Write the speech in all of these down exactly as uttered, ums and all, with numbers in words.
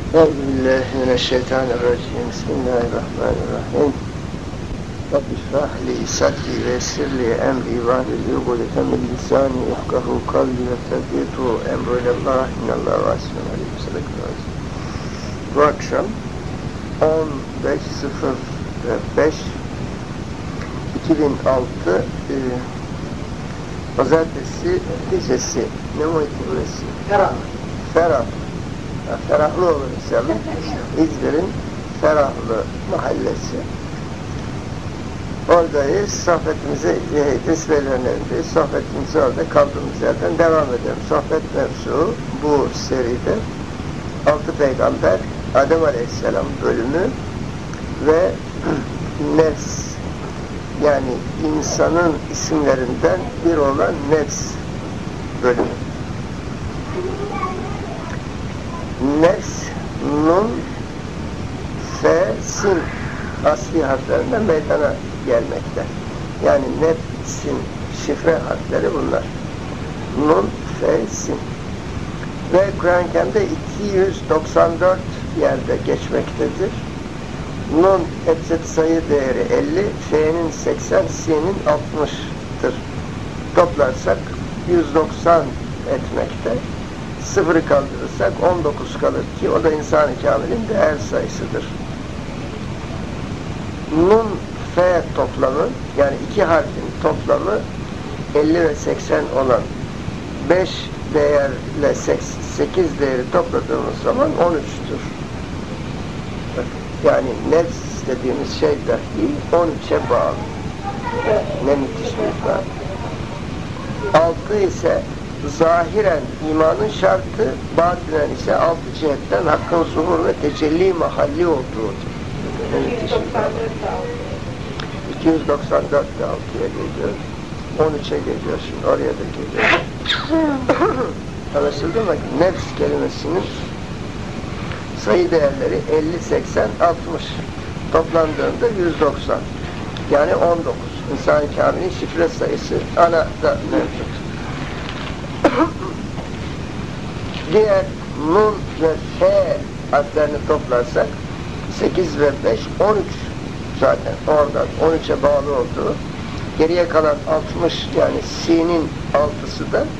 Euzubillahimineşşeytanirracim. Bismillahirrahmanirrahim. Rabbi şrah li sadri ve yessirli emri vahlul ukdeten min lisani yefkahu kavli ve tevfitu emrullah innallahu vasiyun alim. Sadakallahü. Bu akşam on beş sıfır beş iki bin altı e, Pazartesi gecesi ne muhtemesi? Ferah. Ferah. Ferahlı olur inşallah. İzmir'in Ferahlı mahallesi. Oradayız. Sohbetimize desvelerindeyiz. Sohbetimize orada kaldığımız yerden devam edelim. Sohbet mevzu bu seride Altı Peygamber Adem Aleyhisselam bölümü ve nefs, yani insanın isimlerinden bir olan nefs bölümü. Nefs, nun, fe, sin asli harflerinden meydana gelmekte. Yani nefsin şifre harfleri bunlar. Nun, fe, sin. Ve Kur'an-ı Kerim'de iki yüz doksan dört yerde geçmektedir. Nun ebced sayı değeri elli, fe'nin seksen, sin'in altmıştır. Toplarsak yüz doksan etmekte. Sıfırı kaldırırsak on dokuz kalır ki o da insan-ı kamilin değer sayısıdır. Nun, fe toplamı, yani iki harfin toplamı elli ve seksen olan beş değerle sekiz değeri topladığımız zaman on üçtür. Yani nefs dediğimiz şey dahi on üçe bağlı. Ne müthiş bir ifade. Altı ise zahiren imanın şartı, batinen ise altı cihetten hakkın zuhur ve tecelli mahalli olduğudur. Ne müthiş bir ifade. iki yüz doksan dört de altıya geliyor. on üçe geliyor şimdi, oraya da geliyor. Anlaşıldı mı? Nefs kelimesinin sayı değerleri elli, seksen, altmış. Toplandığında yüz doksan. Yani on dokuz. İnsan-ı Kamil'in şifre sayısı ana da mevcut. Diğer nun ve fe harflerini toplarsak sekiz ve beş, on üç zaten oradan on üçe bağlı olduğu. Geriye kalan altmış, yani sin'in altısı da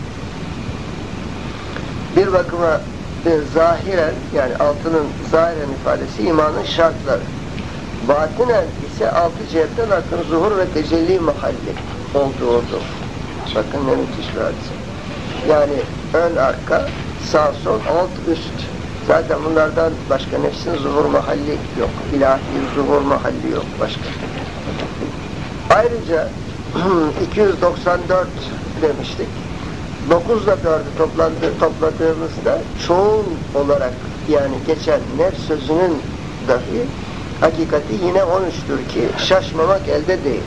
bir bakıma e, zahiren, yani altının zahiren ifadesi imanın şartları. Batinen ise altı cihetten hakkın zuhur ve tecelli mahalli olduğudur. Bakın ne müthiş bir hadise. Yani ön arka, sağ sol, alt üst. Zaten bunlardan başka nefsin zuhur mahalli yok. İlahi zuhur mahalli yok başka. Ayrıca iki yüz doksan dört demiştik. dokuzla dördü toplandı, topladığımızda çoğul olarak, yani geçen nefs sözünün dahi hakikati yine on üçtür ki şaşmamak elde değil.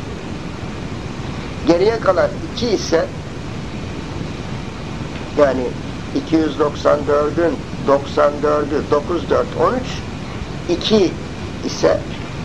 Geriye kalan iki ise, yani iki yüz doksan dördün doksan dördü, dokuz, dört, on üç, iki ise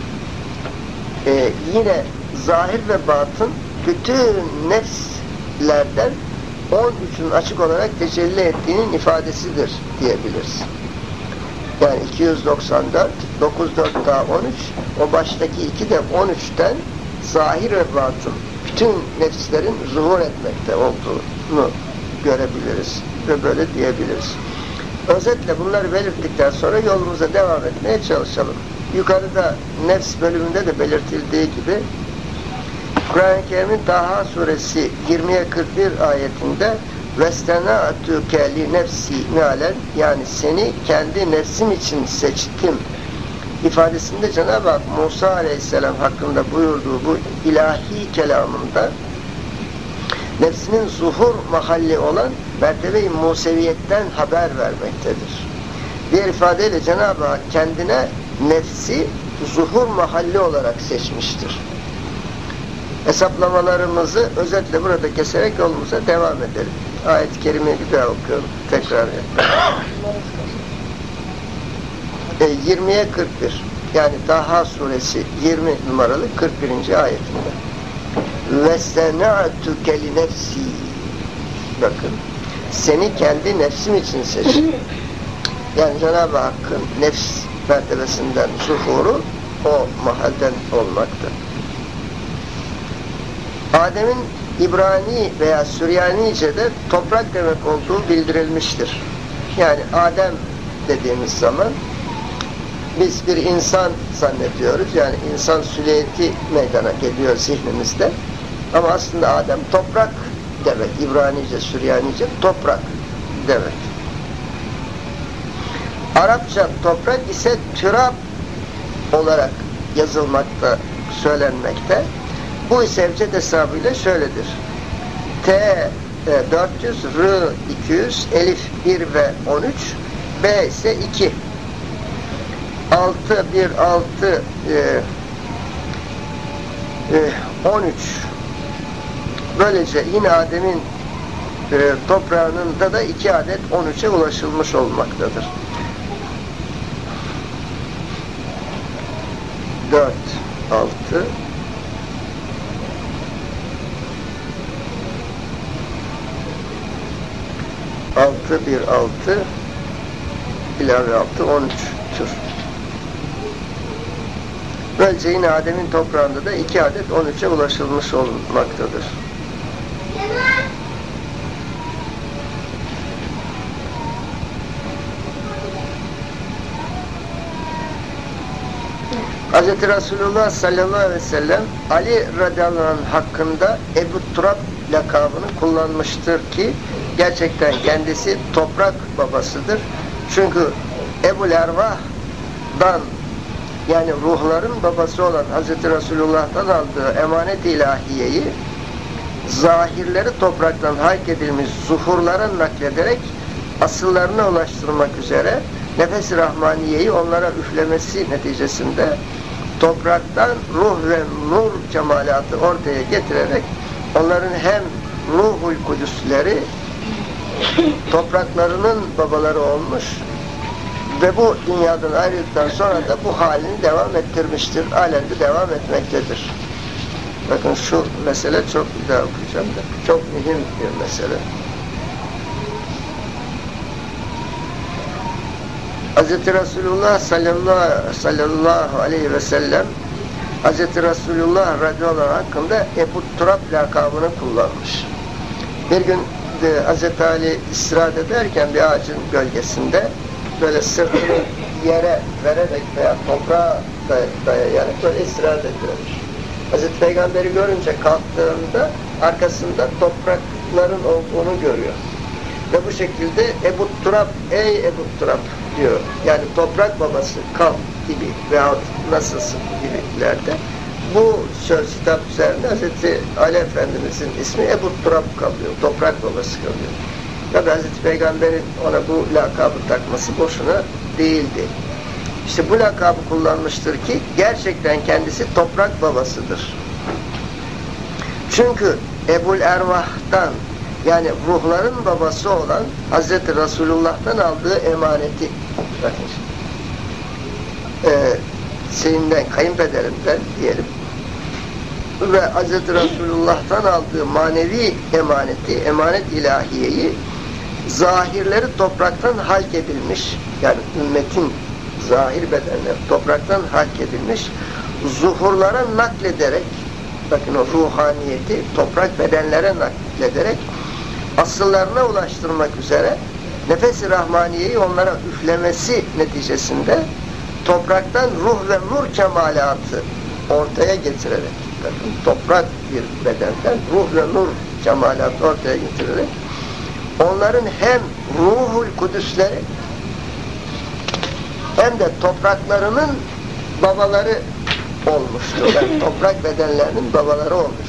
e, yine zahir ve batın bütün nefslerden on üçün açık olarak tecelli ettiğinin ifadesidir diyebiliriz. Yani iki yüz doksan dört, dokuz, dört daha on üç, o baştaki iki de on üçten zahir ve batın bütün nefislerin zuhur etmekte olduğunu görebiliriz ve böyle diyebiliriz. Özetle bunları belirttikten sonra yolumuza devam etmeye çalışalım. Yukarıda nefs bölümünde de belirtildiği gibi Kur'an-ı Kerim'in Taha suresi yirmiye kırk bir ayetinde وَاسْتَنَعْتُكَ لِنَفْسِ مِعَلًا, yani seni kendi nefsim için seçtim ifadesinde Cenab-ı Hak Musa Aleyhisselam hakkında buyurduğu bu ilahi kelamında nefsinin zuhur mahalli olan mertebe-i Museviyetten haber vermektedir. Diğer ifadeyle Cenab-ı Hak kendine nefsi zuhur mahalli olarak seçmiştir. Hesaplamalarımızı özetle burada keserek yolumuza devam edelim. Ayet-i Kerime'yi bir daha okuyorum. Tekrar yapalım. E, yirmiye kırk bir, yani Taha suresi yirmi numaralı kırk birinci ayetinde. وَسَنَعْتُكَ لِنَفْسِي, bakın, seni kendi nefsim için seçtim. Yani Cenab-ı Hakk'ın nefs mertebesinden zuhuru o mahalden olmakta. Adem'in İbrani veya Süryanice'de toprak demek olduğu bildirilmiştir. Yani Adem dediğimiz zaman biz bir insan zannediyoruz. Yani insan süliyeti meydana geliyor zihnimizde. Ama aslında Adem toprak demek. İbranice, Süryanice toprak demek. Arapça toprak ise türab olarak yazılmakta, söylenmekte. Bu ise evced hesabıyla şöyledir. T dört yüz, R iki yüz, Elif bir ve on üç, B ise iki. altı, bir, altı, on üç. Böylece yine Adem'in e, toprağında da iki adet on üçe ulaşılmış olmaktadır. dört, altı, altı, bir, altı, ilave altı, on üç'tür. Böylece yine Adem'in toprağında da iki adet on üçe ulaşılmış olmaktadır. Hz. Resulullah sallallahu aleyhi ve sellem Ali radıyallahu anh hakkında Ebu Turab lakabını kullanmıştır ki gerçekten kendisi toprak babasıdır. Çünkü Ebu'l Ervah'dan yani ruhların babası olan Hz. Resulullah'tan aldığı emanet ilahiyeyi zahirleri topraktan halk edilmiş zuhurlara naklederek asıllarına ulaştırmak üzere nefes-i rahmaniyeyi onlara üflemesi neticesinde topraktan ruh ve nur kemalatı ortaya getirerek onların hem ruhul kudüsleri topraklarının babaları olmuş ve bu dünyadan ayrıldıktan sonra da bu halini devam ettirmiştir. Halen de devam etmektedir. Bakın şu mesele çok bir daha okuyacağım da çok mühim bir mesele. Hz. Resulullah sallallahu, sallallahu aleyhi ve sellem Hz. Resulullah radıyallahu anh hakkında Ebu Turab lakabını kullanmış. Bir gün de Hz. Ali istirahat ederken bir ağacın gölgesinde böyle sırtını yere vererek veya toprağa dayayarak böyle istirahat ediyormuş. Hz. Peygamber'i görünce kalktığında arkasında toprakların olduğunu görüyor. Ve bu şekilde Ebu Turab, ey Ebu Turab diyor. Yani toprak babası kal gibi veyahut nasılsın gibilerde. Bu söz kitap üzerinde Hazreti Ali Efendimizin ismi Ebu Turab kalıyor. Toprak babası kalıyor. Tabi Hazreti Peygamber'in ona bu lakabı takması boşuna değildi. İşte bu lakabı kullanmıştır ki gerçekten kendisi toprak babasıdır. Çünkü Ebu'l Ervah'tan yani ruhların babası olan Hazreti Resulullah'tan aldığı emaneti bakın ee, seyinden, kayınpederimden diyelim ve Hazreti Resulullah'tan aldığı manevi emaneti, emanet ilahiyeyi zahirleri topraktan halk edilmiş yani ümmetin zahir bedenleri topraktan halk edilmiş zuhurlara naklederek bakın o ruhaniyeti toprak bedenlere naklederek asıllarına ulaştırmak üzere nefes-i rahmaniyeyi onlara üflemesi neticesinde topraktan ruh ve nur kemalatı ortaya getirerek bakın, toprak bir bedenden ruh ve nur kemalatı ortaya getirerek onların hem ruhul kudüsleri hem de topraklarının babaları olmuştur. Yani toprak bedenlerinin babaları olmuştur.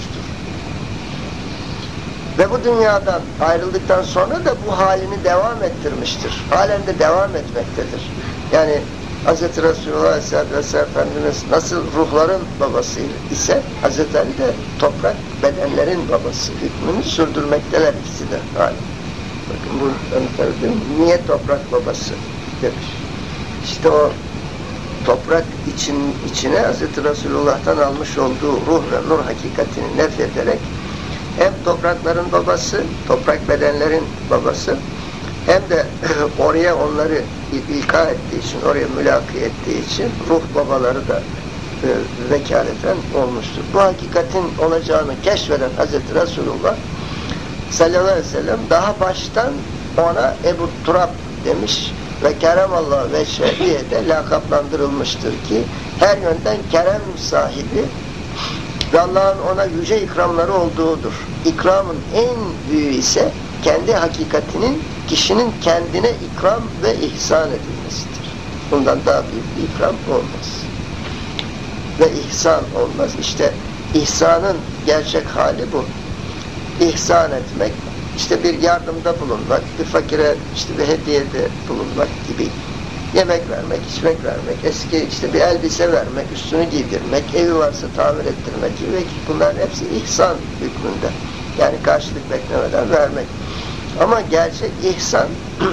Ve bu dünyadan ayrıldıktan sonra da bu halini devam ettirmiştir. Halen de devam etmektedir. Yani Hz. Resulullah Aleyhisselatü Vesselam Efendimiz nasıl ruhların babası ise Hz. Ali de toprak bedenlerin babası hükmünü sürdürmekteler ikisi de hali. Bakın bu anlatabildim. Niye toprak babası demiş. İşte o toprak için, içine Hz. Resulullah'tan almış olduğu ruh ve nur hakikatini nefyederek hem toprakların babası, toprak bedenlerin babası hem de oraya onları ilka ettiği için, oraya mülaki ettiği için ruh babaları da e, vekaleten olmuştur. Bu hakikatin olacağını keşfeden Hazreti Resulullah sallallahu aleyhi ve sellem daha baştan ona Ebu Turab demiş ve keremallahu veçhe diye de lakaplandırılmıştır ki her yönden kerem sahibi ve Allah'ın ona yüce ikramları olduğudur. İkramın en büyüğü ise kendi hakikatinin kişinin kendine ikram ve ihsan edilmesidir. Bundan daha büyük bir ikram olmaz. Ve ihsan olmaz. İşte ihsanın gerçek hali bu. İhsan etmek, işte bir yardımda bulunmak, bir fakire işte bir hediyede bulunmak gibi. Yemek vermek, içmek vermek, eski işte bir elbise vermek, üstünü giydirmek, evi varsa tamir ettirmek gibi. Bunların hepsi ihsan hükmünde. Yani karşılık beklemeden vermek. Ama gerçek ihsan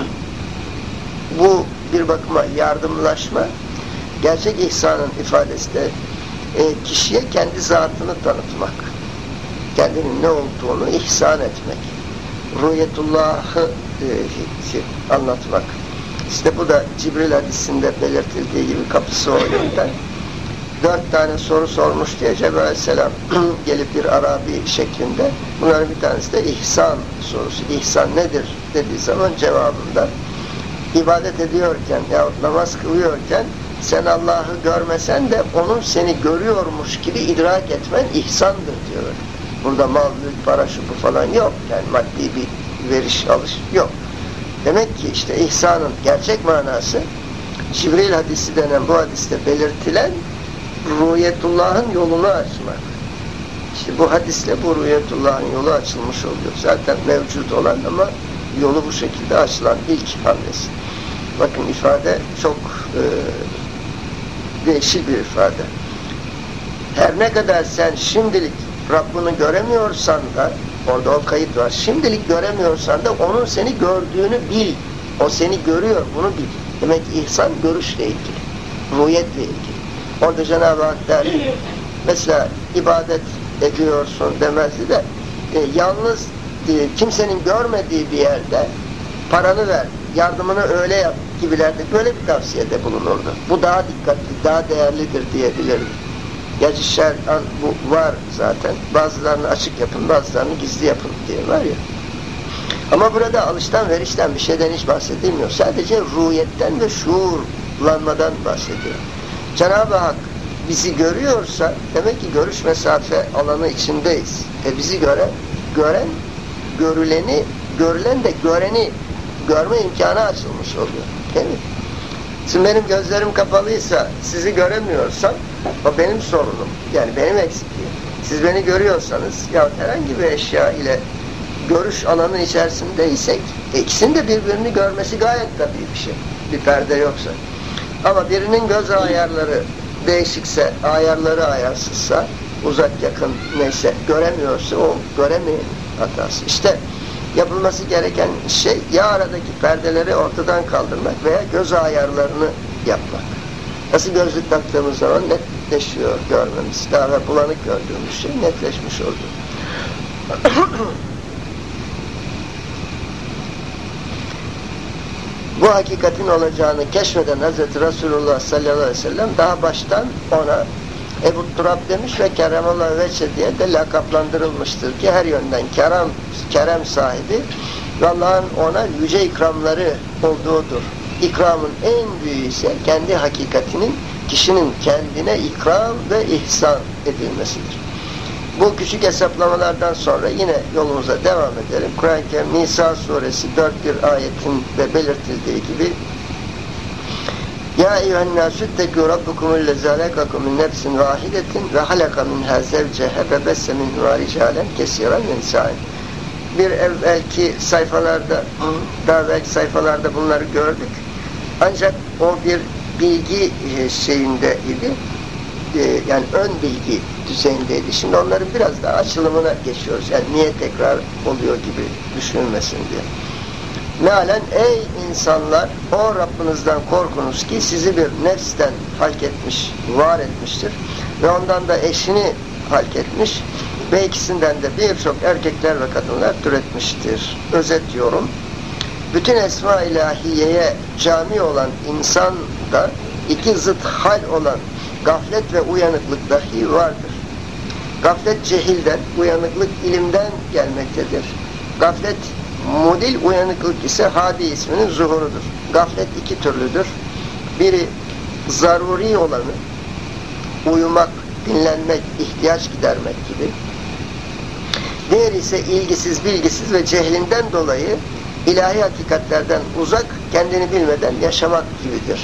bu bir bakıma yardımlaşma. Gerçek ihsanın ifadesi de e, kişiye kendi zatını tanıtmak. Kendinin ne olduğunu ihsan etmek. Ruhiyetullah'ı e, anlatmak. İşte bu da Cibril hadisinde belirtildiği gibi kapısı o yönden. Dört tane soru sormuş diye Cebrail aleyhisselam gelip bir Arabi şeklinde. Bunların bir tanesi de ihsan sorusu. İhsan nedir dediği zaman cevabında ibadet ediyorken yahut namaz kılıyorken sen Allah'ı görmesen de onun seni görüyormuş gibi idrak etmen ihsandır diyor. Burada mal, mülk, para, şu bu falan yok. Yani maddi bir veriş, alış yok. Demek ki işte ihsanın gerçek manası Cibril hadisi denen bu hadiste belirtilen ruhiyetullah'ın yolunu açmak. İşte bu hadisle bu ruhiyetullah'ın yolu açılmış oluyor. Zaten mevcut olan ama yolu bu şekilde açılan ilk hamlesi. Bakın ifade çok e, değişik bir ifade. Her ne kadar sen şimdilik Rabbini göremiyorsan da, orada o kayıt var, şimdilik göremiyorsan da onun seni gördüğünü bil. O seni görüyor, bunu bil. Demek ki ihsan görüşle ilgili, ruhiyetle ilgili. Orada Cenab-ı Hak der, mesela ibadet ediyorsun demezdi de, e, yalnız e, kimsenin görmediği bir yerde paranı ver, yardımını öyle yap gibilerde böyle bir tavsiyede bulunurdu. Bu daha dikkatli, daha değerlidir diyebilirdi. Gerçi şer'an bu var zaten. Bazılarını açık yapın, bazılarını gizli yapın diye var ya. Ama burada alıştan verişten bir şeyden hiç bahsedilmiyor. Sadece ruhiyetten ve şuurlanmadan bahsediyor. Cenab-ı Hak bizi görüyorsa demek ki görüş mesafe alanı içindeyiz. E bizi gören, gören, görüleni, görülen de göreni görme imkanı açılmış oluyor. Değil mi? Şimdi benim gözlerim kapalıysa sizi göremiyorsam o benim sorunum. Yani benim eksikliğim. Siz beni görüyorsanız ya herhangi bir eşya ile görüş alanı içerisindeysek ikisinin de birbirini görmesi gayet tabii bir şey. Bir perde yoksa. Ama birinin göz ayarları değişikse, ayarları ayarsızsa, uzak yakın neyse göremiyorsa o göremeyen hatası. İşte yapılması gereken şey ya aradaki perdeleri ortadan kaldırmak veya göz ayarlarını yapmak. Nasıl gözlük taktığımız zaman netleşiyor görmemiz. Daha ve bulanık gördüğümüz şey netleşmiş oldu. Bu hakikatin olacağını keşfeden Hazreti Resulullah sallallahu aleyhi ve sellem daha baştan ona Ebu Turab demiş ve keremallahu veçhe diye de lakaplandırılmıştır ki her yönden kerem, kerem sahibi ve Allah'ın ona yüce ikramları olduğudur. İkramın en büyüğü ise kendi hakikatinin kişinin kendine ikram ve ihsan edilmesidir. Bu küçük hesaplamalardan sonra yine yolumuza devam edelim. Kur'an-ı Kerim Nisa suresi dört bir ayetinde belirtildiği gibi Ya eyyühennâsü tekû rabbukumul lezâlekakum min nefsin vâhidetin ve halaka minhâ zevcehe ve besse minhâ ricâlen kesîran ve nisâin. Bir evvelki sayfalarda, daha evvelki sayfalarda bunları gördük. Ancak o bir bilgi şeyinde idi. Yani ön bilgi düzeyindeydi. Şimdi onların biraz daha açılımına geçiyoruz. Yani niye tekrar oluyor gibi düşünülmesin diye. Mealen ey insanlar o Rabbinizden korkunuz ki sizi bir nefsten halk etmiş, var etmiştir. Ve ondan da eşini halk etmiş ve ikisinden de birçok erkekler ve kadınlar türetmiştir. Özet yorum. bütün esma ilahiyeye cami olan insan da iki zıt hal olan gaflet ve uyanıklık dahi vardır. Gaflet cehilden, uyanıklık ilimden gelmektedir. Gaflet mudil, uyanıklık ise hadi isminin zuhurudur. Gaflet iki türlüdür. Biri zaruri olanı, uyumak, dinlenmek, ihtiyaç gidermek gibi. Diğeri ise ilgisiz, bilgisiz ve cehlinden dolayı ilahi hakikatlerden uzak, kendini bilmeden yaşamak gibidir.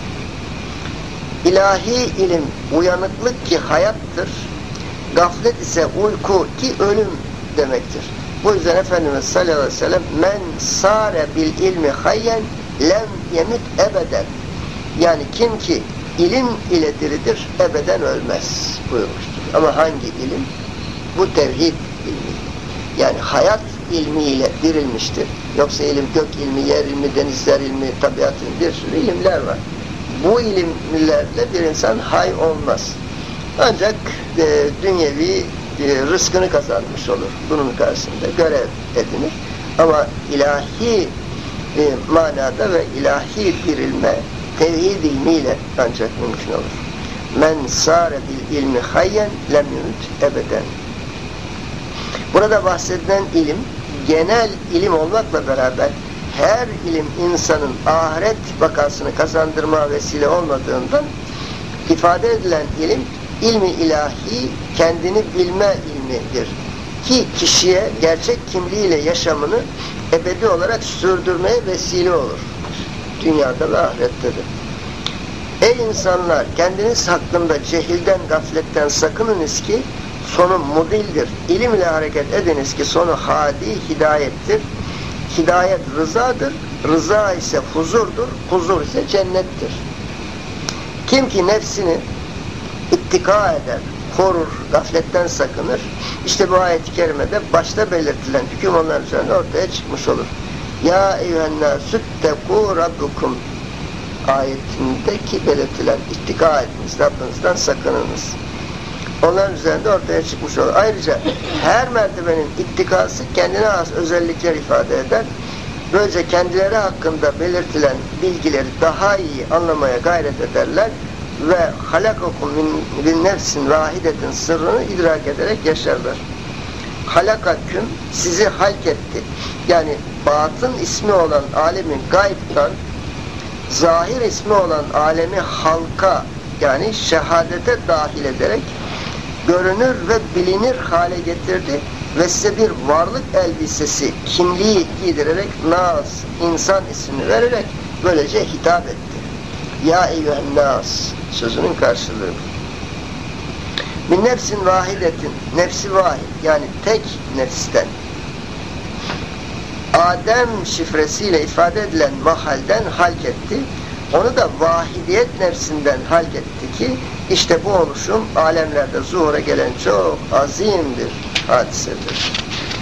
İlahi ilim uyanıklık ki hayattır, gaflet ise uyku ki ölüm demektir. Bu yüzden Efendimiz sallallahu aleyhi ve sellem men sare bil ilmi hayyen lem yemit ebeden, yani kim ki ilim ile diridir ebeden ölmez buyurmuştur. Ama hangi ilim? Bu tevhid ilmi. Yani hayat ilmiyle dirilmiştir. Yoksa ilim gök ilmi, yer ilmi, denizler ilmi, tabiat ilmi, bir sürü ilimler var. Bu ilimlerle bir insan hay olmaz. Ancak e, dünyevi e, rızkını kazanmış olur. Bunun karşısında görev edinir. Ama ilahi e, manada ve ilahi dirilme tevhid ilmiyle ancak mümkün olur. Men sâre bil ilmi hayyen lem yumut ebeden. Burada bahsedilen ilim genel ilim olmakla beraber her ilim insanın ahiret vakasını kazandırma vesile olmadığından ifade edilen ilim ilmi ilahi, kendini bilme ilmidir. Ki kişiye gerçek kimliğiyle yaşamını ebedi olarak sürdürmeye vesile olur. Dünyada ve ahirette de. Ey insanlar! Kendiniz hakkında cehilden, gafletten sakınınız ki sonu mudildir. İlim ile hareket ediniz ki sonu hadi, hidayettir. Hidayet rızadır. Rıza ise huzurdur. Huzur ise cennettir. Kim ki nefsini ittika eder, korur, gafletten sakınır. İşte bu ayet-i kerimede başta belirtilen hüküm onların üzerinde ortaya çıkmış olur. Ya eyyühennâsüttekû rabbukum ayetindeki belirtilen ittika ediniz, Rabbinizden sakınınız. Onların üzerinde ortaya çıkmış olur. Ayrıca her mertebenin ittikası kendine has özellikler ifade eder. Böylece kendileri hakkında belirtilen bilgileri daha iyi anlamaya gayret ederler ve halakakum min nefsin vahidetin sırrını idrak ederek yaşarlar. Halakaküm sizi halk etti. Yani batın ismi olan alemin gaybtan zahir ismi olan alemi halka, yani şehadete dahil ederek görünür ve bilinir hale getirdi ve size bir varlık elbisesi, kimliği giydirerek Nas, insan ismini vererek böylece hitap etti. Ya eyyühen nas sözünün karşılığı. Min nefsin vahidetin, nefsi vahid, yani tek nefsten. Adem şifresiyle ifade edilen mahalden halk etti. Onu da vahidiyet nefsinden halk etti ki işte bu oluşum alemlerde zuhura gelen çok azim bir hadisedir.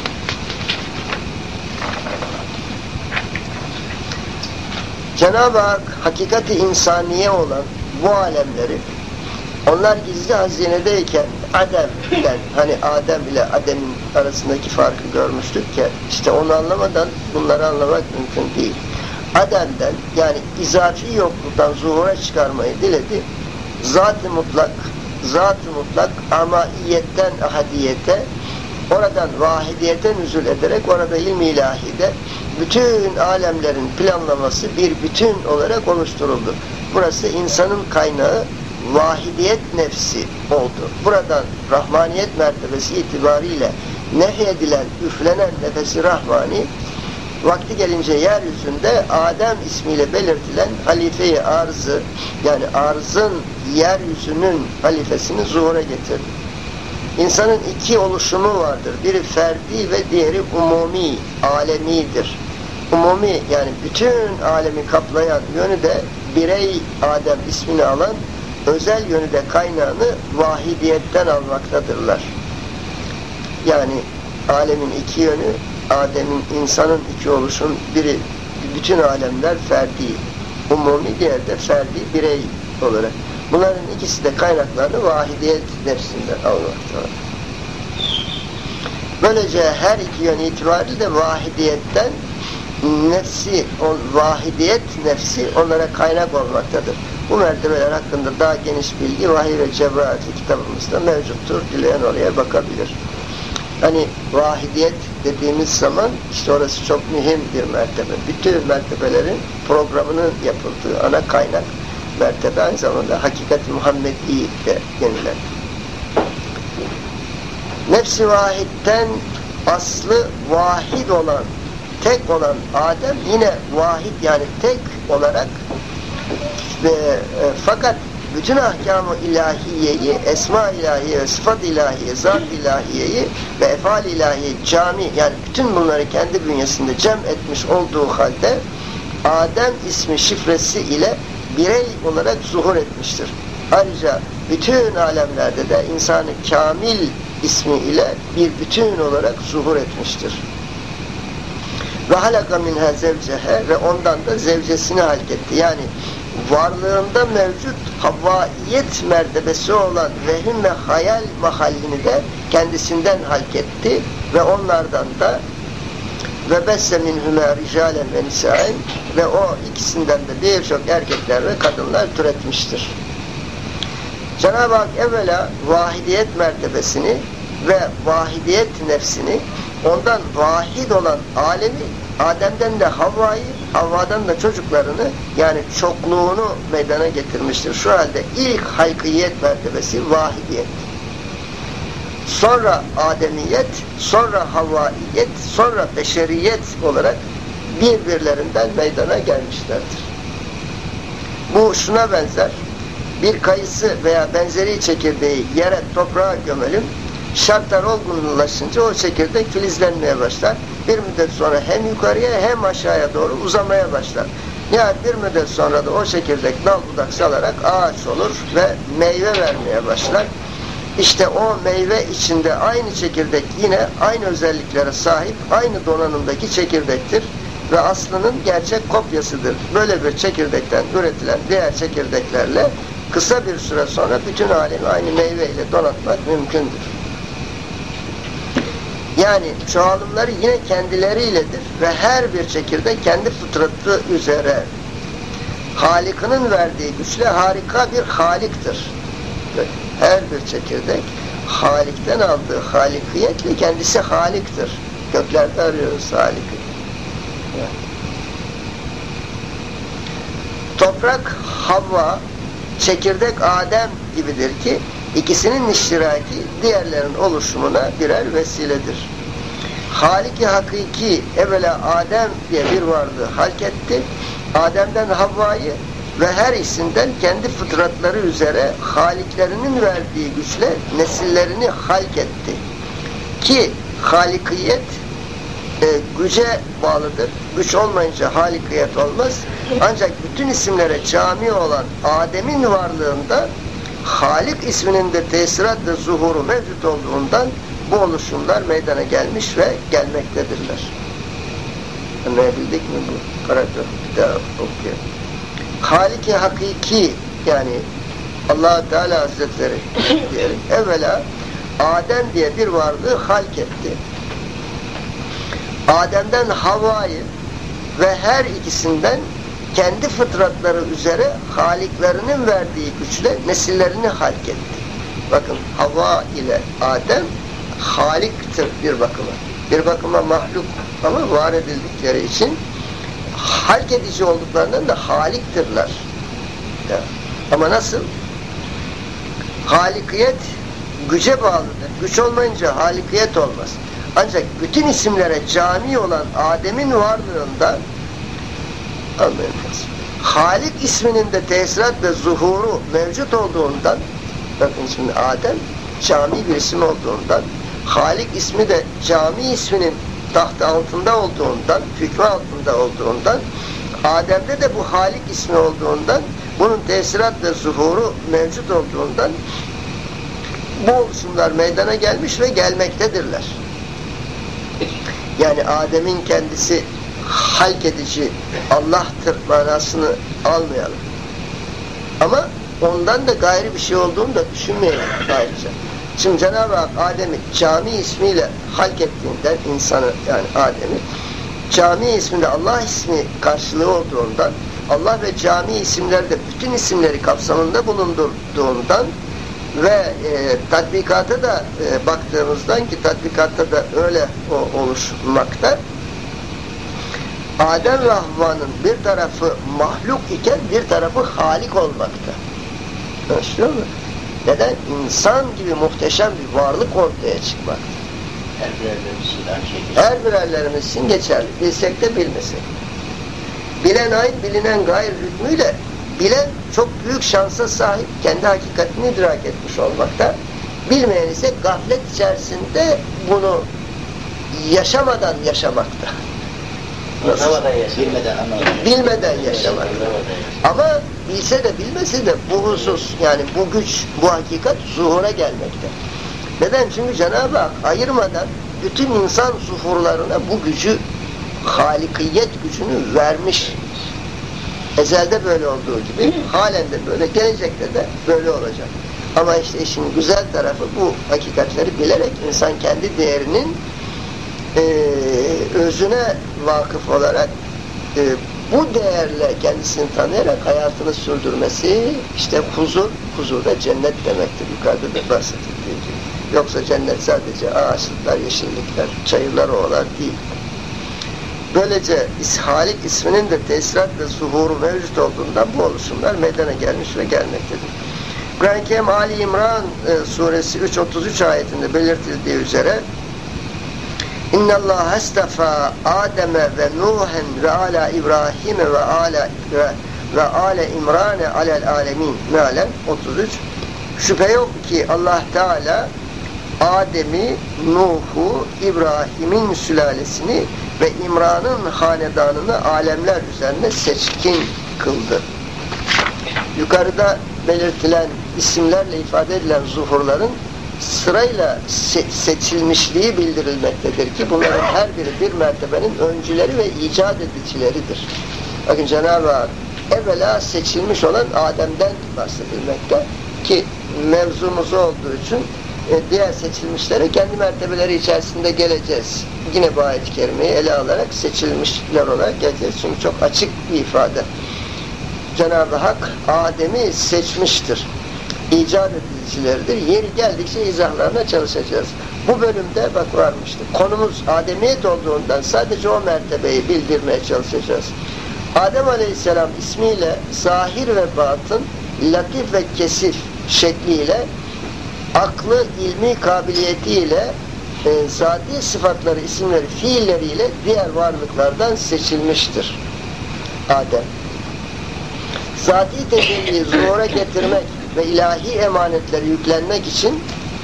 Cenab-ı Hak hakikati insaniye olan bu alemleri onlar gizli hazinedeyken Adem'den, hani Adem ile Adem'in arasındaki farkı görmüştük ya, işte onu anlamadan bunları anlamak mümkün değil. Adem'den, yani izafi yokluktan zuhura çıkarmayı diledi. Zat-ı mutlak, zat-ı mutlak amaiyetten ahadiyete, oradan vahidiyete nüzul ederek orada ilmi ilahide bütün alemlerin planlaması bir bütün olarak oluşturuldu. Burası insanın kaynağı vahidiyet nefsi oldu. Buradan rahmaniyet mertebesi itibariyle nehyedilen, üflenen nefesi rahmani vakti gelince yeryüzünde Adem ismiyle belirtilen halife-i arzı, yani arzın yeryüzünün halifesini zuhura getirdi. İnsanın iki oluşumu vardır. Biri ferdi ve diğeri umumi, alemidir. Umumi, yani bütün alemi kaplayan yönü de birey Adem ismini alan, özel yönü de kaynağını vahidiyetten almaktadırlar. Yani alemin iki yönü, Adem'in, insanın iki oluşun, biri bütün alemler ferdi, umumi, diğer de ferdi, birey olarak. Bunların ikisi de kaynaklarını vahidiyet nefsinden almaktadır. Böylece her iki yön itibariyle de vahidiyetten nefsi, o vahidiyet nefsi onlara kaynak olmaktadır. Bu mertebeler hakkında daha geniş bilgi Vahiy ve Cebrail kitabımızda mevcuttur. Dileyen oraya bakabilir. Hani vahidiyet dediğimiz zaman işte orası çok mühim bir mertebe. Bütün mertebelerin programının yapıldığı ana kaynak mertebe, aynı zamanda Hakikat-i Muhammedi de denilen. Nefs-i vahidden aslı vahid olan, tek olan Adem yine vahid, yani tek olarak ve, e, fakat bütün ahkam-ı ilahiyeyi, esma ilahiye, sıfat ilahiye, zat ilahiyeyi ve efal ilahiye cami, yani bütün bunları kendi bünyesinde cem etmiş olduğu halde Adem ismi şifresi ile birey olarak zuhur etmiştir. Ayrıca bütün alemlerde de insan-ı kamil ismi ile bir bütün olarak zuhur etmiştir. Ve halaka minha zevcehe, ve ondan da zevcesini halketti. Yani varlığında mevcut havvaiyet mertebesi olan vehim ve hayal mahallini de kendisinden halketti ve onlardan da ve besse minhuma ricalen ve nisaen, ve o ikisinden de birçok erkekler ve kadınlar türetmiştir. Cenab-ı Hak evvela vahidiyet mertebesini ve vahidiyet nefsini, ondan vahid olan alemi, Adem'den de Havva'yı, Havva'dan da çocuklarını, yani çokluğunu meydana getirmiştir. Şu halde ilk halkiyet mertebesi vahidiyet. Sonra Ademiyet, sonra Havvaiyet, sonra beşeriyet olarak birbirlerinden meydana gelmişlerdir. Bu şuna benzer: bir kayısı veya benzeri çekirdeği yere, toprağa gömelim. Şartlar olgunlaşınca o çekirdek filizlenmeye başlar. Bir müddet sonra hem yukarıya hem aşağıya doğru uzamaya başlar. Yani bir müddet sonra da o çekirdek dal budak salarak ağaç olur ve meyve vermeye başlar. İşte o meyve içinde aynı çekirdek yine aynı özelliklere sahip, aynı donanımdaki çekirdektir ve aslının gerçek kopyasıdır. Böyle bir çekirdekten üretilen diğer çekirdeklerle kısa bir süre sonra bütün alemi aynı meyveyle donatmak mümkündür. Yani çoğalımları yine kendileriyledir ve her bir çekirdek kendi fıtratı üzere Halik'inin verdiği güçle harika bir Halik'tir. Her bir çekirdek Halik'ten aldığı halikiyetle kendisi Halik'tir. Göklerde arıyoruz Halik'i. Evet. Toprak Havva, çekirdek Adem gibidir ki ikisinin iştiraki diğerlerinin oluşumuna birer vesiledir. Halik-i hakiki evvela Adem diye bir varlığı halketti. Adem'den Havva'yı ve her ikisinden kendi fıtratları üzere haliklerinin verdiği güçle nesillerini halketti. Ki halikiyet e, güce bağlıdır. Güç olmayınca halikiyet olmaz. Ancak bütün isimlere cami olan Adem'in varlığında Halik isminin de tesirat ve zuhuru mevcut olduğundan bu oluşumlar meydana gelmiş ve gelmektedirler. Anlayabildik mi bu paragrafı? Bir daha okuyalım. Halik-i hakiki, yani Allah-u Teala Hazretleri diyelim, evvela Adem diye bir varlığı halk etti. Adem'den Havva'yı ve her ikisinden kendi fıtratları üzere haliklerinin verdiği güçle nesillerini halk etti. Bakın, Havva ile Adem haliktir bir bakıma. Bir bakıma mahluk ama var edildikleri için halk edici olduklarından da haliktirler. Ya. Ama nasıl? Halikiyet güce bağlıdır. Güç olmayınca halikiyet olmaz. Ancak bütün isimlere cami olan Adem'in varlığında anlayınız. Halik isminin de tesirat ve zuhuru mevcut olduğundan, bakın şimdi Adem cami bir isim olduğundan, Halik ismi de cami isminin tahtı altında olduğundan, hükmü altında olduğundan, Adem'de de bu Halik ismi olduğundan, bunun tesirat ve zuhuru mevcut olduğundan bu oluşumlar meydana gelmiş ve gelmektedirler. Yani Adem'in kendisi halk edici Allah'tır manasını almayalım. Ama ondan da gayri bir şey olduğunu da düşünmeyelim ayrıca. Şimdi Cenab-ı Hak Adem'i cami ismiyle halk ettiğinden insanı, yani Adem'i cami isminde Allah ismi karşılığı olduğundan, Allah ve cami isimleri de bütün isimleri kapsamında bulundurduğundan ve e, tatbikata da e, baktığımızdan ki tatbikatta da öyle o, oluşmakta. Adem ve Havva'nın bir tarafı mahluk iken bir tarafı halik olmakta. Anlaşılıyor mu? Neden? İnsan gibi muhteşem bir varlık ortaya çıkmakta. Her birerlerimiz için aynı şey. Her birerlerimiz için geçerli. Bilsek de bilmesek. Bilen ayn, bilinen gayr hükmüyle bilen çok büyük şansa sahip, kendi hakikatini idrak etmiş olmakta. Bilmeyen ise gaflet içerisinde bunu yaşamadan yaşamakta. Anlamadan yaşamak. Bilmeden anlamadan. Bilmeden yaşamak. Ama bilse de bilmese de bu husus, yani bu güç, bu hakikat zuhura gelmekte. Neden? Çünkü Cenab-ı Hak ayırmadan bütün insan zuhurlarına bu gücü, halikiyet gücünü vermiş. Ezelde böyle olduğu gibi halen de böyle, gelecekte de böyle olacak. Ama işte işin güzel tarafı bu hakikatleri bilerek insan kendi değerinin e, özüne vakıf olarak e, bu değerle kendisini tanıyarak hayatını sürdürmesi, işte huzur, huzur da cennet demektir. Yukarıda da bahsedildiği gibi. Yoksa cennet sadece ağaçlıklar, yeşillikler, çayırlar, ovalar değil. Böylece Halik isminin de tesirat ve zuhuru mevcut olduğundan bu oluşumlar meydana gelmiş ve gelmektedir. Kur'an-ı Kerim Ali İmran e, suresi üç otuz üç ayetinde belirtildiği üzere İnna Allah astafa Adem'e ve Nuhen ve ala İbrahim'e ve ala ve, ve ala İmran'e alel alemin mealen otuz üç. Şüphe yok ki Allah Teala Adem'i, Nuh'u, İbrahim'in sülalesini ve İmran'ın hanedanını alemler üzerine seçkin kıldı. Yukarıda belirtilen isimlerle ifade edilen zuhurların sırayla se seçilmişliği bildirilmektedir ki bunların her biri bir mertebenin öncüleri ve icat edicileridir. Bakın Cenab-ı Hak evvela seçilmiş olan Adem'den bahsedilmekte ki mevzumuz olduğu için e, diğer seçilmişlere kendi mertebeleri içerisinde geleceğiz. Yine bu ayet-i kerimeyi ele alarak seçilmişler olarak geleceğiz. Çünkü çok açık bir ifade. Cenab-ı Hak Adem'i seçmiştir. İcat edicileridir. Yeri geldikçe izahlarına çalışacağız. Bu bölümde bak varmıştı. Konumuz Ademiyet olduğundan sadece o mertebeyi bildirmeye çalışacağız. Adem Aleyhisselam ismiyle zahir ve batın, latif ve kesif şekliyle, aklı, ilmi kabiliyetiyle, e, zati sıfatları, isimleri, fiilleriyle diğer varlıklardan seçilmiştir Adem. Zati tecelliyi zuhura getirmek ve ilahi emanetleri yüklenmek için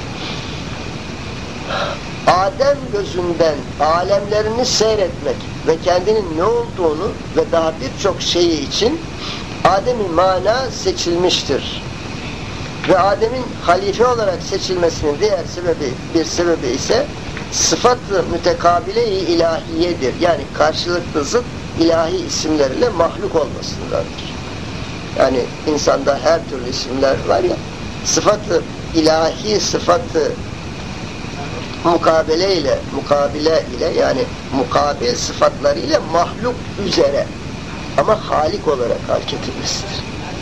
Adem gözünden alemlerini seyretmek ve kendinin ne olduğunu ve daha birçok şeyi için Adem'in mana seçilmiştir. Ve Adem'in halife olarak seçilmesinin diğer sebebi, bir sebebi ise sıfat-ı mütekabile-i ilahiyedir. Yani karşılıklı zıt ilahi isimleriyle mahluk olmasındandır. Yani insanda her türlü isimler var ya, sıfat-ı ilahi, sıfat-ı mukabele ile, mukabile ile yani mukabil sıfatlarıyla mahluk üzere ama halik olarak hareket etmesidir.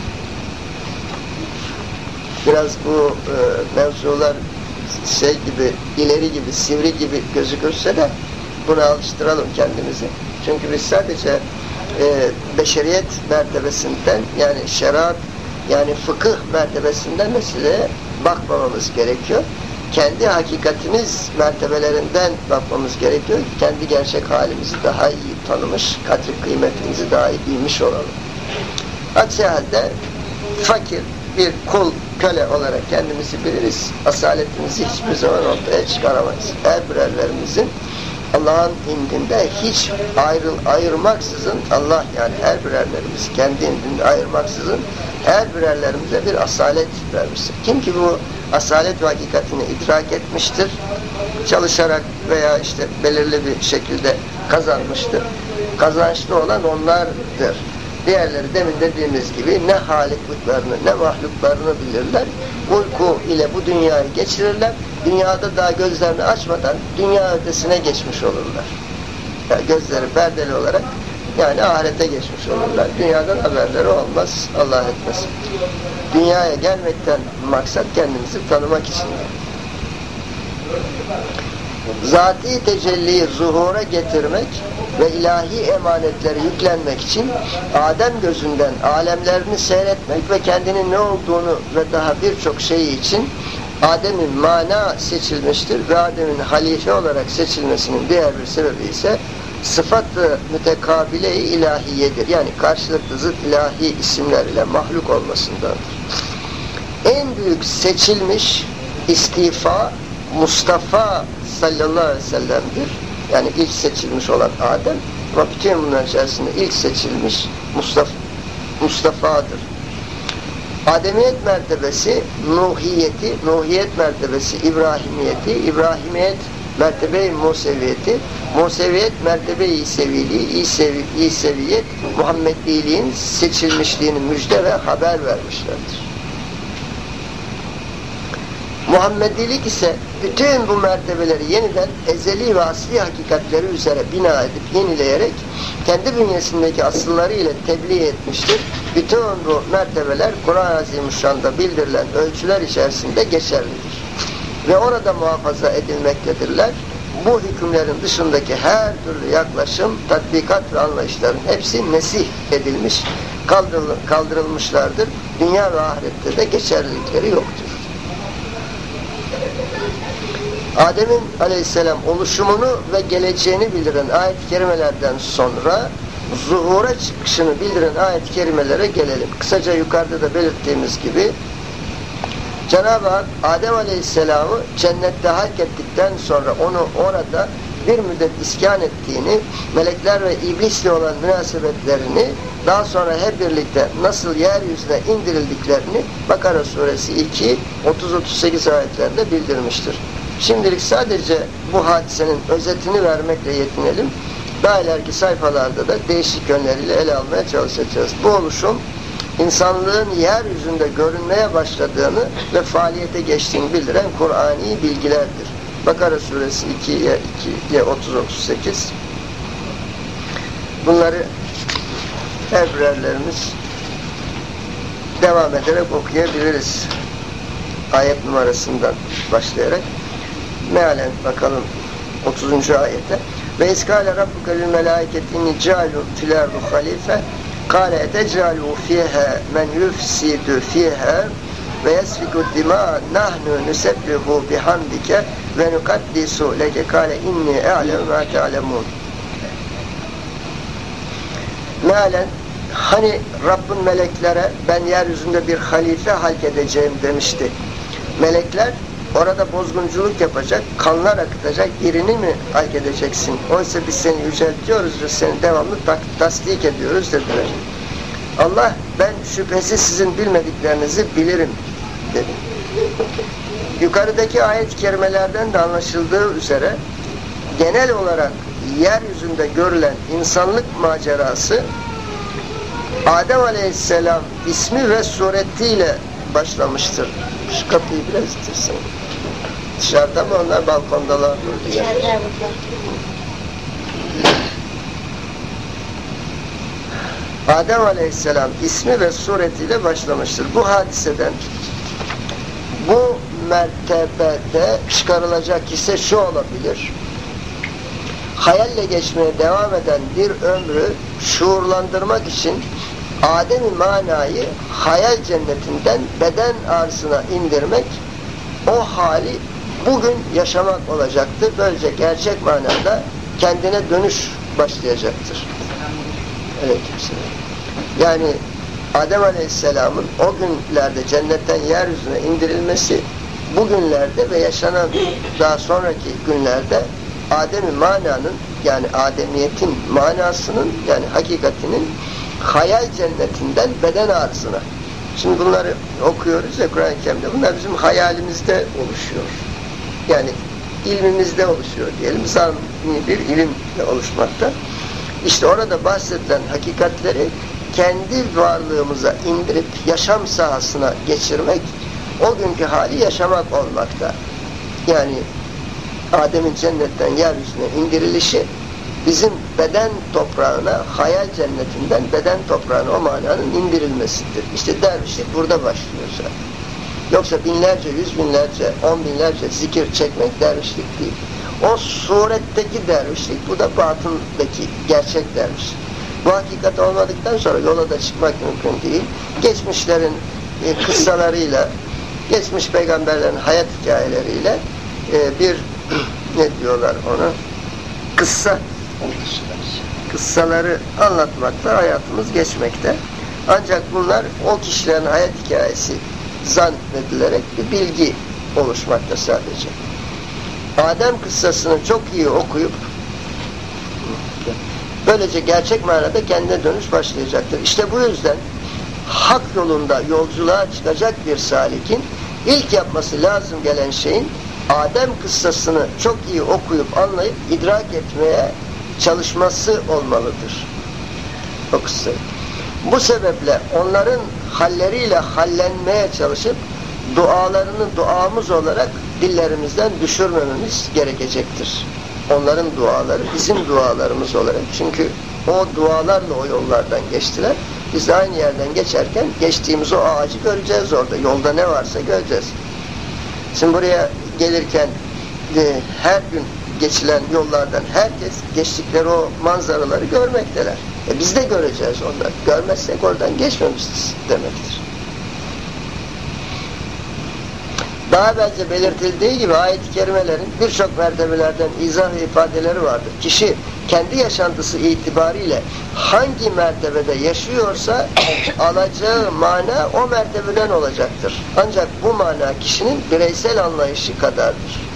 Biraz bu e, mevzular şey gibi, ileri gibi, sivri gibi gözükürse de buna alıştıralım kendimizi. Çünkü biz sadece e, beşeriyet mertebesinden, yani şeriat, yani fıkıh mertebesinden meseleye bakmamamız gerekiyor. Kendi hakikatimiz mertebelerinden bakmamız gerekiyor ki kendi gerçek halimizi daha iyi tanımış, kadri kıymetimizi daha iyi bilmiş olalım. Aksi halde fakir bir kul, köle olarak kendimizi biliriz. Asaletimizi hiçbir zaman ortaya çıkaramayız. Her birerlerimizin Allah'ın indinde hiç ayrıl, ayırmaksızın, Allah yani her birerlerimiz kendi indinde ayırmaksızın her birerlerimize bir asalet vermiştir. Kim ki bu asalet ve hakikatini idrak etmiştir, çalışarak veya işte belirli bir şekilde kazanmıştır. Kazançlı olan onlardır. Diğerleri demin dediğimiz gibi ne halikliklerini ne mahluklarını bilirler. Uyku ile bu dünyayı geçirirler. Dünyada daha gözlerini açmadan dünya ötesine geçmiş olurlar. Yani gözleri perdeli olarak yani ahirete geçmiş olurlar. Dünyadan haberleri olmaz. Allah etmesin. Dünyaya gelmekten maksat kendimizi tanımak için. Zati tecelliyi zuhura getirmek ve ilahi emanetleri yüklenmek için Adem gözünden alemlerini seyretmek ve kendinin ne olduğunu ve daha birçok şeyi için Adem'in mana seçilmiştir ve Adem'in halife olarak seçilmesinin diğer bir sebebi ise sıfat-ı mütekabile-i ilahiyedir. Yani karşılıklı zıt ilahi isimler ile mahluk olmasındandır. En büyük seçilmiş istifa Mustafa sallallahu aleyhi ve sellem'dir. Yani ilk seçilmiş olan Adem ama bütün bunların içerisinde ilk seçilmiş Mustafa, Mustafa'dır. Ademiyet mertebesi Nuhiyeti, Nuhiyet mertebesi İbrahimiyeti, İbrahimiyet mertebe-i Museviyeti, Museviyet mertebe-i İseviliği, İsevi, İseviyet Muhammediliğin seçilmişliğini müjde ve haber vermişlerdir. Muhammedilik ise bütün bu mertebeleri yeniden ezeli ve asli hakikatleri üzere bina edip yenileyerek kendi bünyesindeki asılları ile tebliğ etmiştir. Bütün bu mertebeler Kur'an-ı Azimüşşan'da bildirilen ölçüler içerisinde geçerlidir. Ve orada muhafaza edilmektedirler. Bu hükümlerin dışındaki her türlü yaklaşım, tatbikat ve anlayışların hepsi nesih edilmiş, kaldırılmışlardır. Dünya ve ahirette de geçerlilikleri yoktur. Adem'in aleyhisselam oluşumunu ve geleceğini bildiren ayet-i kerimelerden sonra zuhura çıkışını bildiren ayet-i kerimelere gelelim. Kısaca yukarıda da belirttiğimiz gibi Cenab-ı Hak Adem aleyhisselamı cennette halk ettikten sonra onu orada bir müddet iskan ettiğini, melekler ve iblisle olan münasebetlerini, daha sonra hep birlikte nasıl yeryüzüne indirildiklerini Bakara suresi iki otuz otuz sekiz ayetlerinde bildirmiştir. Şimdilik sadece bu hadisenin özetini vermekle yetinelim. Daha ileriki sayfalarda da değişik yönleriyle ele almaya çalışacağız. Bu oluşum insanlığın yeryüzünde görünmeye başladığını ve faaliyete geçtiğini bildiren Kur'ani bilgilerdir. Bakara suresi ikiye otuz otuz sekiz. Bunları her birerlerimiz devam ederek okuyabiliriz. Ayet numarasından başlayarak. Mealen bakalım otuzuncu ayete. Ve iskâle rabbuke lil melâiketi inni câlun fil ardı halife kâle etecâlu fîhâ men yufsidü fîhâ ve yesfiku dimâ nahnu nusebbihu bihamdike ve nukaddisu leke kâle inni e'lemu mâ te'lemûn. Mealen hani Rabbin meleklere ben yeryüzünde bir halife halk edeceğim demişti. Melekler orada bozgunculuk yapacak, kanlar akıtacak birini mi halk edeceksin? Oysa biz seni yüceltiyoruz ve seni devamlı tasdik ediyoruz dediler. Allah ben şüphesiz sizin bilmediklerinizi bilirim dedi. Yukarıdaki ayet-i kerimelerden de anlaşıldığı üzere genel olarak yeryüzünde görülen insanlık macerası Adem Aleyhisselam ismi ve suretiyle başlamıştır. Şu kapıyı biraz itirsin. Dışarıda mı onlar, balkondalar mı? Dışarıda. Adem Aleyhisselam ismi ve suretiyle başlamıştır. Bu hadiseden bu mertebede çıkarılacak ise şu olabilir. Hayalle geçmeye devam eden bir ömrü şuurlandırmak için Adem-i manayı hayal cennetinden beden arzına indirmek, o hali bugün yaşamak olacaktır. Böylece gerçek manada kendine dönüş başlayacaktır. Aleykümselam. Yani Adem Aleyhisselam'ın o günlerde cennetten yeryüzüne indirilmesi, bugünlerde ve yaşanan daha sonraki günlerde Adem-i mananın, yani Ademiyetin manasının, yani hakikatinin hayal cennetinden beden arzına. Şimdi bunları okuyoruz ya Kur'an-ı Kerim'de. Bunlar bizim hayalimizde oluşuyor. Yani ilmimizde oluşuyor diyelim. Zanni bir ilimle oluşmakta. İşte orada bahsedilen hakikatleri kendi varlığımıza indirip yaşam sahasına geçirmek, o günkü hali yaşamak olmakta. Yani Adem'in cennetten yeryüzüne indirilişi bizim beden toprağına, hayal cennetinden beden toprağına o mananın indirilmesidir. İşte dervişlik burada başlıyor zaten. Yoksa binlerce, yüz binlerce, on binlerce zikir çekmek dervişlik değil. O suretteki dervişlik, bu da batındaki gerçek dervişlik. Bu hakikat olmadıktan sonra yola da çıkmak mümkün değil. Geçmişlerin e, kıssalarıyla, geçmiş peygamberlerin hayat hikayeleriyle e, bir ne diyorlar ona? Kıssa. Kıssaları anlatmakla hayatımız geçmekte. Ancak bunlar o kişilerin hayat hikayesi zannedilerek bir bilgi oluşmakta sadece. Adem kıssasını çok iyi okuyup böylece gerçek manada kendine dönüş başlayacaktır. İşte bu yüzden hak yolunda yolculuğa çıkacak bir salikin ilk yapması lazım gelen şeyin Adem kıssasını çok iyi okuyup anlayıp idrak etmeye çalışması olmalıdır. O kıssayı. Bu sebeple onların halleriyle hallenmeye çalışıp dualarını duamız olarak dillerimizden düşürmememiz gerekecektir. Onların duaları bizim dualarımız olarak. Çünkü o dualarla o yollardan geçtiler. Biz de aynı yerden geçerken geçtiğimiz o ağacı göreceğiz orada. Yolda ne varsa göreceğiz. Şimdi buraya gelirken e, her gün geçilen yollardan herkes geçtikleri o manzaraları görmekteler. E biz de göreceğiz onları. Görmezsek oradan geçmemişiz demektir. Daha evvelce belirtildiği gibi ayet-i kerimelerin birçok mertebelerden izah ve ifadeleri vardır. Kişi kendi yaşantısı itibariyle hangi mertebede yaşıyorsa alacağı mana o mertebeden olacaktır. Ancak bu mana kişinin bireysel anlayışı kadardır.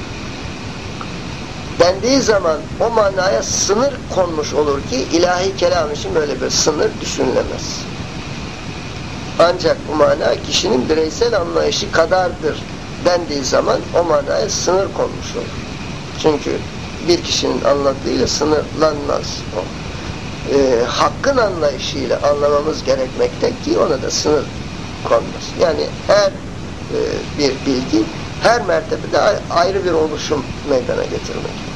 Dendiği zaman o manaya sınır konmuş olur ki ilahi kelam için böyle bir sınır düşünülemez. Ancak bu mana kişinin bireysel anlayışı kadardır dendiği zaman o manaya sınır konmuş olur. Çünkü bir kişinin anlattığıyla sınırlanmaz o. Ee, hakkın anlayışıyla anlamamız gerekmekte ki ona da sınır konmaz. Yani her e, bir bilgi her mertebede ayrı bir oluşum meydana getirmek.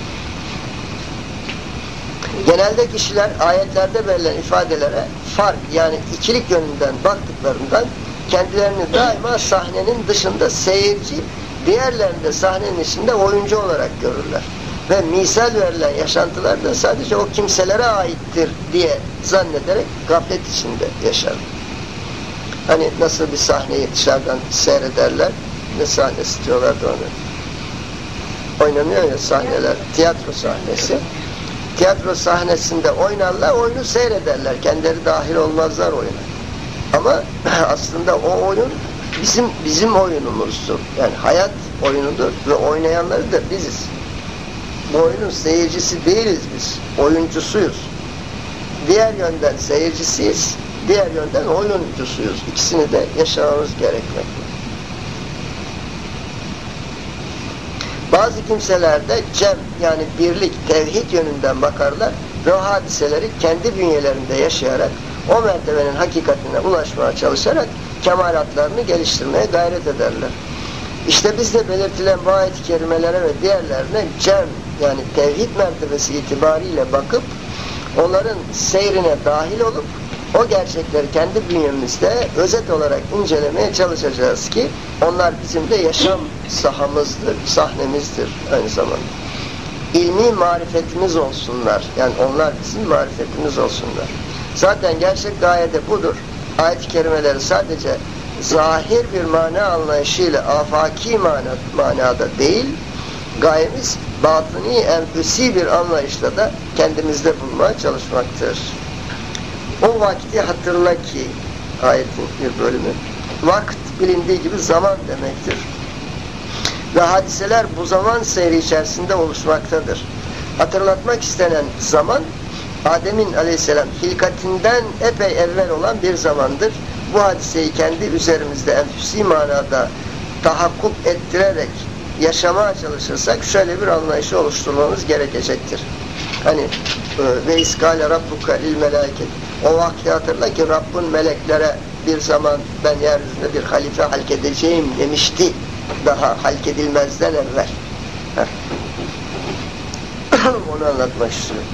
Genelde kişiler ayetlerde verilen ifadelere fark yani ikilik yönünden baktıklarından kendilerini daima sahnenin dışında seyirci, diğerlerini de sahnenin içinde oyuncu olarak görürler. Ve misal verilen yaşantılar da sadece o kimselere aittir diye zannederek gaflet içinde yaşar. Hani nasıl bir sahneyi dışarıdan seyrederler, ne sahnesi diyorlardı onu. Oynanıyor ya sahneler, tiyatro sahnesi. Tiyatro sahnesinde oynarlar, oyunu seyrederler. Kendileri dahil olmazlar oyuna. Ama aslında o oyun bizim bizim oyunumuzdur. Yani hayat oyunudur ve oynayanları da biziz. Bu oyunun seyircisi değiliz biz. Oyuncusuyuz. Diğer yönden seyircisiyiz. Diğer yönden oyuncusuyuz. İkisini de yaşamamız gerekmekte. Bazı kimselerde cem yani birlik, tevhid yönünden bakarlar ve o hadiseleri kendi bünyelerinde yaşayarak o mertebenin hakikatine ulaşmaya çalışarak kemalatlarını geliştirmeye gayret ederler. İşte biz de belirtilen bu ayet-i kerimelere ve diğerlerine cem yani tevhid mertebesi itibariyle bakıp onların seyrine dahil olup o gerçekleri kendi bünyemizde özet olarak incelemeye çalışacağız ki onlar bizim de yaşam sahamızdır, sahnemizdir aynı zamanda. İlmi marifetimiz olsunlar. Yani onlar bizim marifetimiz olsunlar. Zaten gerçek gaye de budur. Ayet-i kerimeleri sadece zahir bir mana anlayışıyla afaki mana, manada değil, gayemiz batıni, enfüsi bir anlayışla da kendimizde bulmaya çalışmaktır. O vakti hatırla ki ayetin bir bölümü. Vakt bilindiği gibi zaman demektir. Ve hadiseler bu zaman seyri içerisinde oluşmaktadır. Hatırlatmak istenen zaman Adem'in aleyhisselam hilkatinden epey evvel olan bir zamandır. Bu hadiseyi kendi üzerimizde enfüsi manada tahakkuk ettirerek yaşamaya çalışırsak şöyle bir anlayışı oluşturmamız gerekecektir. Hani ve iskale rabbuka lil melaiket o vakti hatırla ki Rabbin meleklere bir zaman ben yeryüzünde bir halife halk edeceğim demişti. Daha halk edilmezden evvel. Onu anlatmak istiyorum.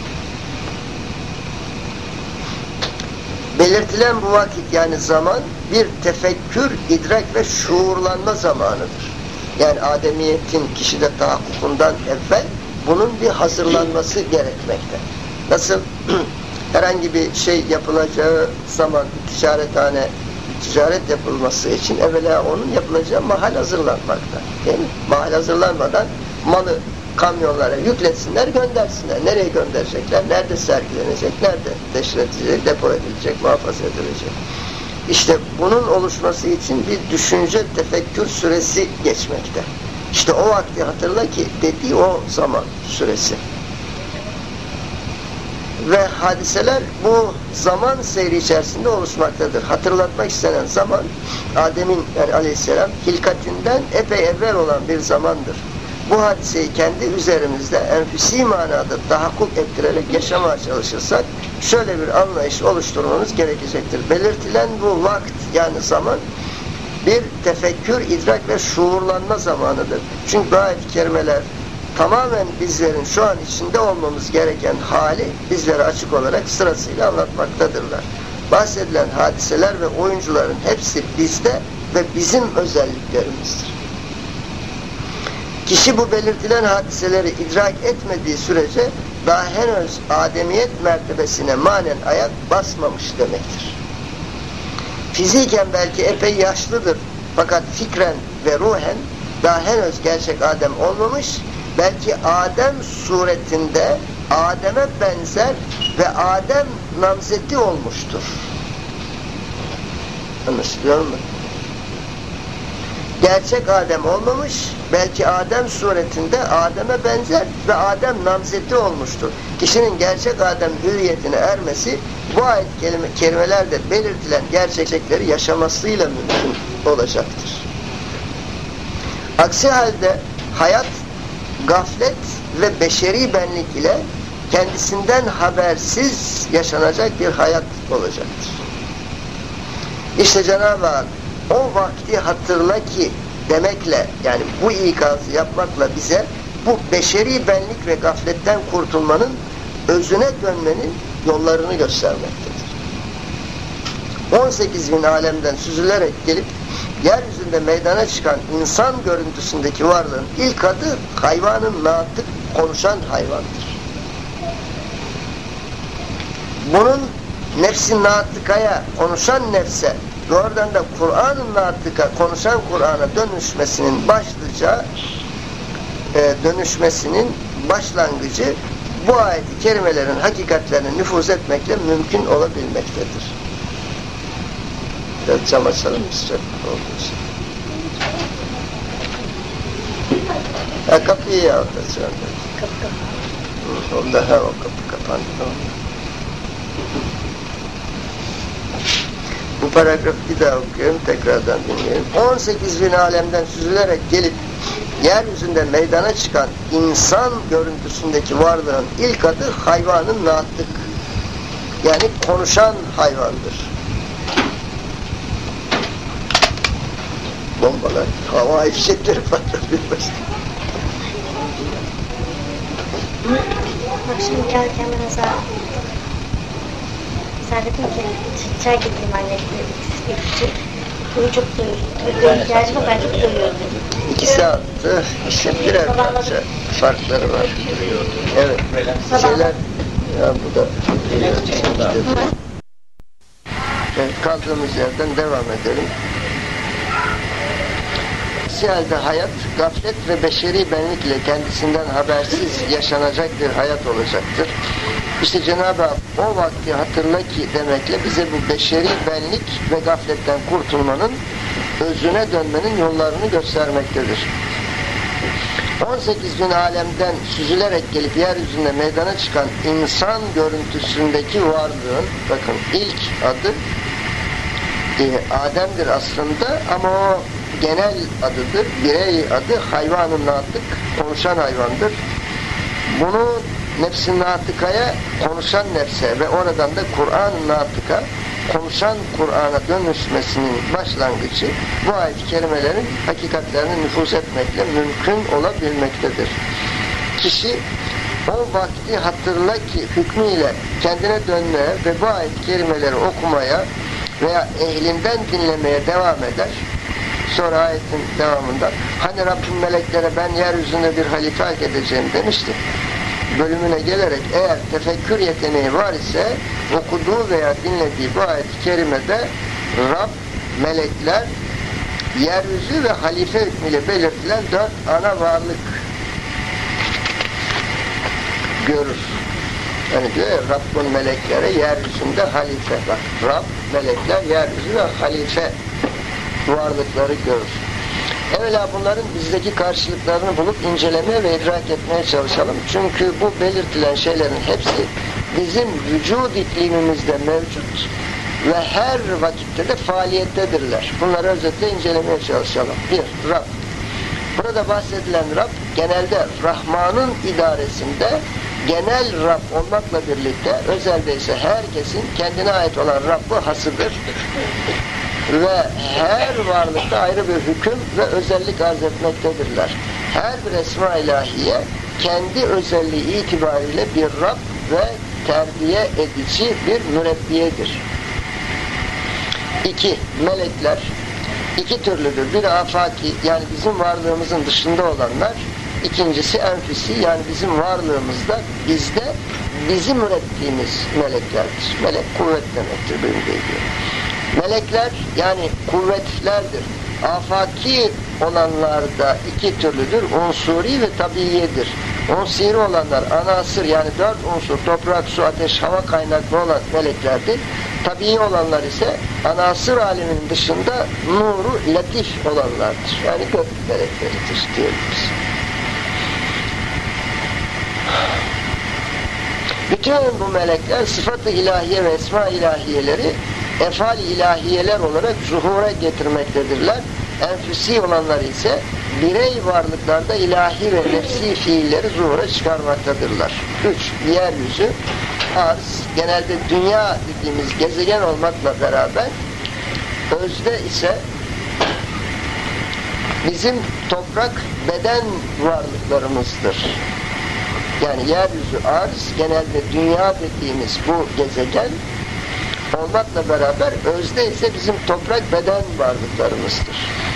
Belirtilen bu vakit yani zaman bir tefekkür, idrak ve şuurlanma zamanıdır. Yani ademiyetin kişide tahakkukundan evvel bunun bir hazırlanması gerekmekte. Nasıl herhangi bir şey yapılacağı zaman ticarethane, ticaret yapılması için evvela onun yapılacağı mahal hazırlanmakta. Değil mi? Mahal hazırlanmadan malı kamyonlara yükletsinler, göndersinler. Nereye gönderecekler? Nerede sergilenecek? Nerede teşhir depo edilecek, muhafaza edilecek? İşte bunun oluşması için bir düşünce, tefekkür süresi geçmekte. İşte o vakti hatırla ki dediği o zaman süresi. Ve hadiseler bu zaman seyri içerisinde oluşmaktadır. Hatırlatmak istenen zaman Adem'in yani aleyhisselam hilkatinden epey evvel olan bir zamandır. Bu hadiseyi kendi üzerimizde enfüsi manada tahakkuk ettirerek yaşamaya çalışırsak şöyle bir anlayış oluşturmamız gerekecektir. Belirtilen bu vakt yani zaman bir tefekkür, idrak ve şuurlanma zamanıdır. Çünkü bu ayet-i kerimeler tamamen bizlerin şu an içinde olmamız gereken hali bizlere açık olarak sırasıyla anlatmaktadırlar. Bahsedilen hadiseler ve oyuncuların hepsi bizde ve bizim özelliklerimizdir. Kişi bu belirtilen hadiseleri idrak etmediği sürece daha henüz ademiyet mertebesine manen ayak basmamış demektir. Fiziken belki epey yaşlıdır fakat fikren ve ruhen daha henüz gerçek Adem olmamış, belki Adem suretinde Adem'e benzer ve Adem namzeti olmuştur. Anlaşılıyor mu? Gerçek Adem olmamış, belki Adem suretinde Adem'e benzer ve Adem namzeti olmuştur. Kişinin gerçek Adem hüviyetine ermesi bu ayet-i kerimelerde belirtilen gerçekleri yaşamasıyla mümkün olacaktır. Aksi halde hayat, gaflet ve beşeri benlik ile kendisinden habersiz yaşanacak bir hayat olacaktır. İşte Cenab-ı Hak o vakti hatırla ki demekle yani bu ikazı yapmakla bize bu beşeri benlik ve gafletten kurtulmanın özüne dönmenin yollarını göstermektedir. on sekiz bin alemden süzülerek gelip yeryüzünde meydana çıkan insan görüntüsündeki varlığın ilk adı hayvanın natık konuşan hayvandır. Bunun nefsin natıkaya, konuşan nefse ve oradan da Kur'an-ı natıka, konuşan Kur'an'a dönüşmesinin başlıca e, dönüşmesinin başlangıcı bu ayet-i kerimelerin hakikatlerine nüfuz etmekle mümkün olabilmektedir. Biraz cam açalım mı sıcak olduğu için? Ha, kapıyı ya açalım. Kapı kapı. Onda ha o kapı kapandı. Bu paragrafı bir daha okuyalım, tekrardan dinleyelim. on sekiz bin alemden süzülerek gelip yeryüzünde meydana çıkan insan görüntüsündeki varlığın ilk adı hayvanın natık. Yani konuşan hayvandır. Bombalar, hava fişekleri patlatıyor başta. Bak şimdi gelirken ben mesela mesela dedim ki çay getireyim anne bir küçük. Bunu çok doyuyor. İhtiyacım yok, ben çok doyuyorum dedim. İkisi attı, işte birer parça farkları var. Evet, şeyler, ya bu da evet, kaldığımız yerden devam edelim. Halde hayat, gaflet ve beşeri benlik ile kendisinden habersiz yaşanacak bir hayat olacaktır. İşte Cenab-ı Hak o vakti hatırla ki demekle bize bu beşeri benlik ve gafletten kurtulmanın, özüne dönmenin yollarını göstermektedir. on sekiz bin alemden süzülerek gelip yeryüzünde meydana çıkan insan görüntüsündeki varlığın, bakın ilk adı e, Adem'dir aslında ama o genel adıdır, birey adı hayvanın natık, konuşan hayvandır. Bunu nefsin natıkaya, konuşan nefse ve oradan da Kur'an-ı natıka, konuşan Kur'an'a dönüşmesinin başlangıcı bu ayet-i kerimelerin hakikatlerini nüfuz etmekle mümkün olabilmektedir. Kişi O vakti hatırla ki hükmüyle kendine dönmeye ve bu ayet-i kerimeleri okumaya veya ehlinden dinlemeye devam eder. Sonra ayetin devamında hani Rabbim meleklere ben yeryüzünde bir halife hak edeceğim demişti. Bölümüne gelerek eğer tefekkür yeteneği var ise okuduğu veya dinlediği bu ayet-i kerimede Rab, melekler, yeryüzü ve halife hükmüyle belirtilen dört ana varlık görür. Yani diyor ya, Rabb'in meleklere yeryüzünde halife. Bak, Rab, melekler, yeryüzü ve halife varlıkları görür. Evvela bunların bizdeki karşılıklarını bulup incelemeye ve idrak etmeye çalışalım. Çünkü bu belirtilen şeylerin hepsi bizim vücud iklimimizde mevcut ve her vakitte de faaliyettedirler. Bunları özetle incelemeye çalışalım. Bir, Rab. Burada bahsedilen Rab genelde Rahman'ın idaresinde genel Rab olmakla birlikte özelde ise herkesin kendine ait olan Rabb'ı hasıdır. Ve her varlıkta ayrı bir hüküm ve özellik arz etmektedirler. Her bir esma ilahiye kendi özelliği itibariyle bir Rab ve terbiye edici bir mürebbiyedir. İki, melekler iki türlüdür. Bir afaki, yani bizim varlığımızın dışında olanlar. İkincisi enfüsi, yani bizim varlığımızda, bizde bizim ürettiğimiz meleklerdir. Melek kuvvet demektir benim dediğim. Melekler yani kuvvetlerdir. Afaki olanlarda iki türlüdür. Unsuri ve tabiiyedir. Unsuri olanlar anasır, yani dört unsur, toprak, su, ateş, hava kaynaklı olan meleklerdir. Tabii olanlar ise anasır aleminin dışında nuru latif olanlardır. Yani gök melekleridir diyebiliriz. Bütün bu melekler sıfat-ı ilahiye ve esma ilahiyeleri efal ilahiyeler olarak zuhura getirmektedirler. Enfüsi olanlar ise birey varlıklarda ilahi ve nefsi fiilleri zuhura çıkarmaktadırlar. Üç, yeryüzü, arz, genelde dünya dediğimiz gezegen olmakla beraber özde ise bizim toprak, beden varlıklarımızdır. Yani yeryüzü, arz, genelde dünya dediğimiz bu gezegen olmakla beraber özde ise bizim toprak, beden varlıklarımızdır.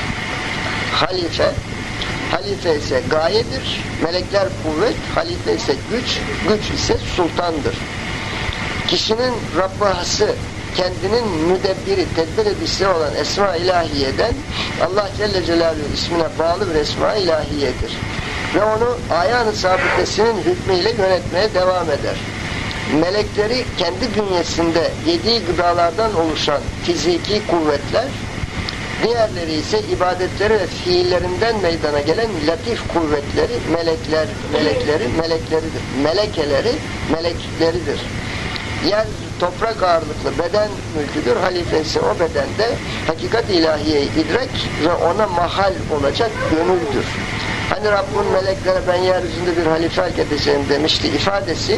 Halife, halife ise gayedir, melekler kuvvet, halife ise güç, güç ise sultandır. Kişinin Rabbahası, kendinin müdebbiri, tedbir edicisi olan esma ilahiyeden Allah Celle Celaluhu ismine bağlı bir esma ilahiyedir. Ve onu ayağın sabitesinin hükmüyle yönetmeye devam eder. Melekleri kendi bünyesinde yediği gıdalardan oluşan fiziki kuvvetler, diğerleri ise ibadetleri ve fiillerinden meydana gelen latif kuvvetleri, melekler, melekleri, melekleridir. Melekeleri, melekleridir. Yer, toprak ağırlıklı beden mülküdür. Halife ise o bedende hakikat-i ilahiyeyi idrak ve ona mahal olacak gönüldür. Hani Rabbin meleklere ben yeryüzünde bir halife hak edeceğim demişti ifadesi,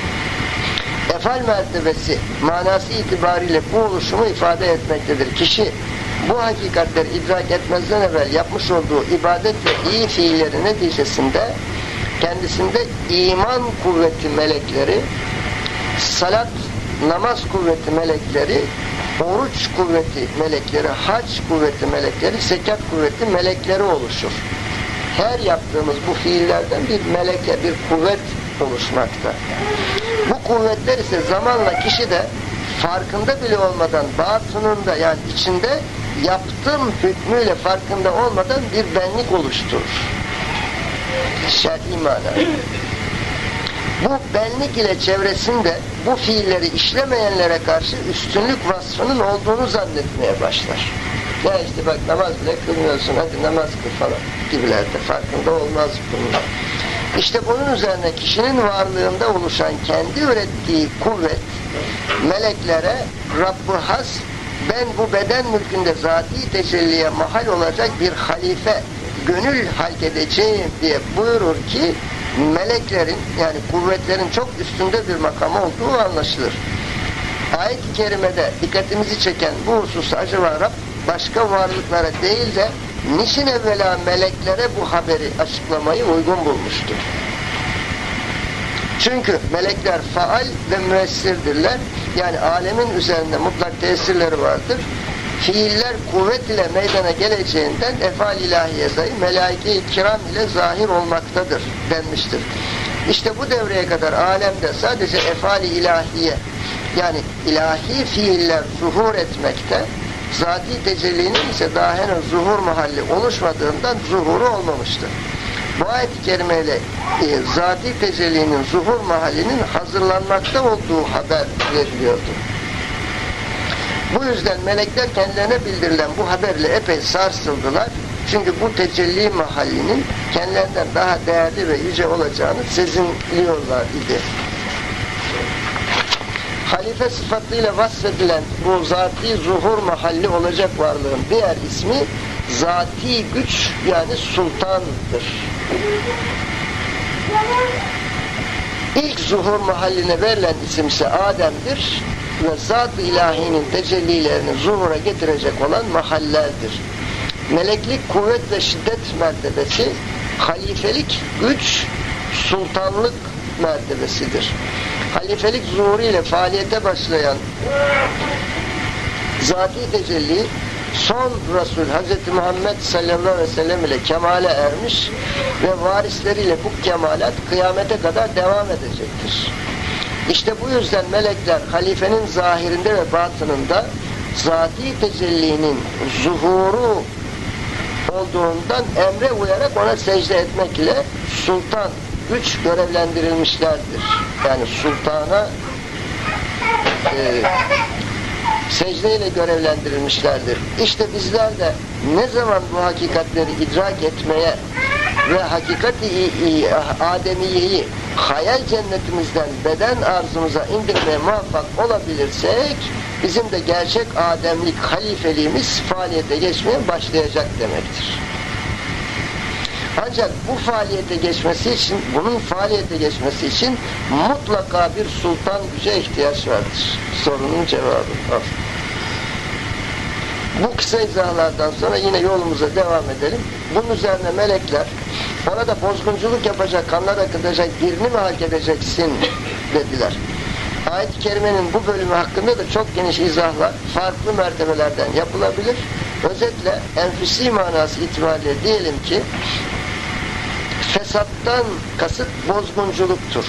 efal mertebesi manası itibariyle bu oluşumu ifade etmektedir. Kişi bu hakikatleri idrak etmezden evvel yapmış olduğu ibadet ve iyi fiilleri neticesinde kendisinde iman kuvveti melekleri, salat, namaz kuvveti melekleri, oruç kuvveti melekleri, hac kuvveti melekleri, zekat kuvveti melekleri oluşur. Her yaptığımız bu fiillerden bir meleke, bir kuvvet oluşmakta. Bu kuvvetler ise zamanla kişi de farkında bile olmadan batınında, yani içinde yaptığım hükmüyle farkında olmadan bir benlik oluşturur. Şer'i manada. Bu benlik ile çevresinde bu fiilleri işlemeyenlere karşı üstünlük vasfının olduğunu zannetmeye başlar. Ya işte bak namaz bile kılmıyorsun, hadi namaz kıl falan gibilerde farkında olmaz bunlar. İşte bunun üzerine kişinin varlığında oluşan kendi ürettiği kuvvet meleklere Rabb-ı Has, ben bu beden mülkünde zati tecelliye mahal olacak bir halife gönül halk edeceğim diye buyurur ki meleklerin, yani kuvvetlerin çok üstünde bir makam olduğu anlaşılır. Ayet-i kerimede dikkatimizi çeken bu husus acaba Rab başka varlıklara değil de niçin evvela meleklere bu haberi açıklamayı uygun bulmuştur? Çünkü melekler faal ve müessirdirler. Yani alemin üzerinde mutlak tesirleri vardır. Fiiller kuvvet ile meydana geleceğinden efal ilahiye dahi melaike-i kiram ile zahir olmaktadır denmiştir. İşte bu devreye kadar alemde sadece efal-i ilahiye, yani ilahi fiiller zuhur etmekte, zati tecellinin ise daha henüz zuhur mahalli oluşmadığından zuhuru olmamıştır. Bu ayet-i kerimeyle e, zati tecellinin zuhur mahallinin hazırlanmakta olduğu haber veriliyordu. Bu yüzden melekler kendilerine bildirilen bu haberle epey sarsıldılar. Çünkü bu tecelli mahallinin kendilerinden daha değerli ve yüce olacağını sezinliyorlar idi. Halife sıfatıyla vasfedilen bu zati zuhur mahalli olacak varlığın diğer ismi zati güç, yani sultandır. İlk zuhur mahalline verilen isimse Adem'dir ve zat-ı ilahinin tecellilerini zuhura getirecek olan mahallerdir. Meleklik, kuvvet ve şiddet mertebesi, halifelik, güç, sultanlık mertebesidir. Halifelik zuhuru ile faaliyete başlayan zati tecelli, son Resul Hazreti Muhammed sallallahu aleyhi ve sellem ile kemale ermiş ve varisleriyle bu kemalat kıyamete kadar devam edecektir. İşte bu yüzden melekler halifenin zahirinde ve batınında zati tecellinin zuhuru olduğundan emre uyarak ona secde etmek ile sultan, güç görevlendirilmişlerdir. Yani sultana e, secdeyle görevlendirilmişlerdir. İşte bizler de ne zaman bu hakikatleri idrak etmeye ve hakikati ademiyeyi hayal cennetimizden beden arzumuza indirmeye muvaffak olabilirsek bizim de gerçek ademlik halifeliğimiz faaliyete geçmeye başlayacak demektir. Ancak bu faaliyete geçmesi için, bunun faaliyete geçmesi için mutlaka bir sultan güce ihtiyaç vardır. Sorunun cevabı. Bu kısa izahlardan sonra yine yolumuza devam edelim. Bunun üzerine melekler orada bozgunculuk yapacak, kanlar akıtacak birini mi hak edeceksin dediler. Ayet-i Kerime'nin bu bölümü hakkında da çok geniş izahlar farklı mertebelerden yapılabilir. Özetle enfüsi manası itibariyle diyelim ki fesattan kasıt bozgunculuktur.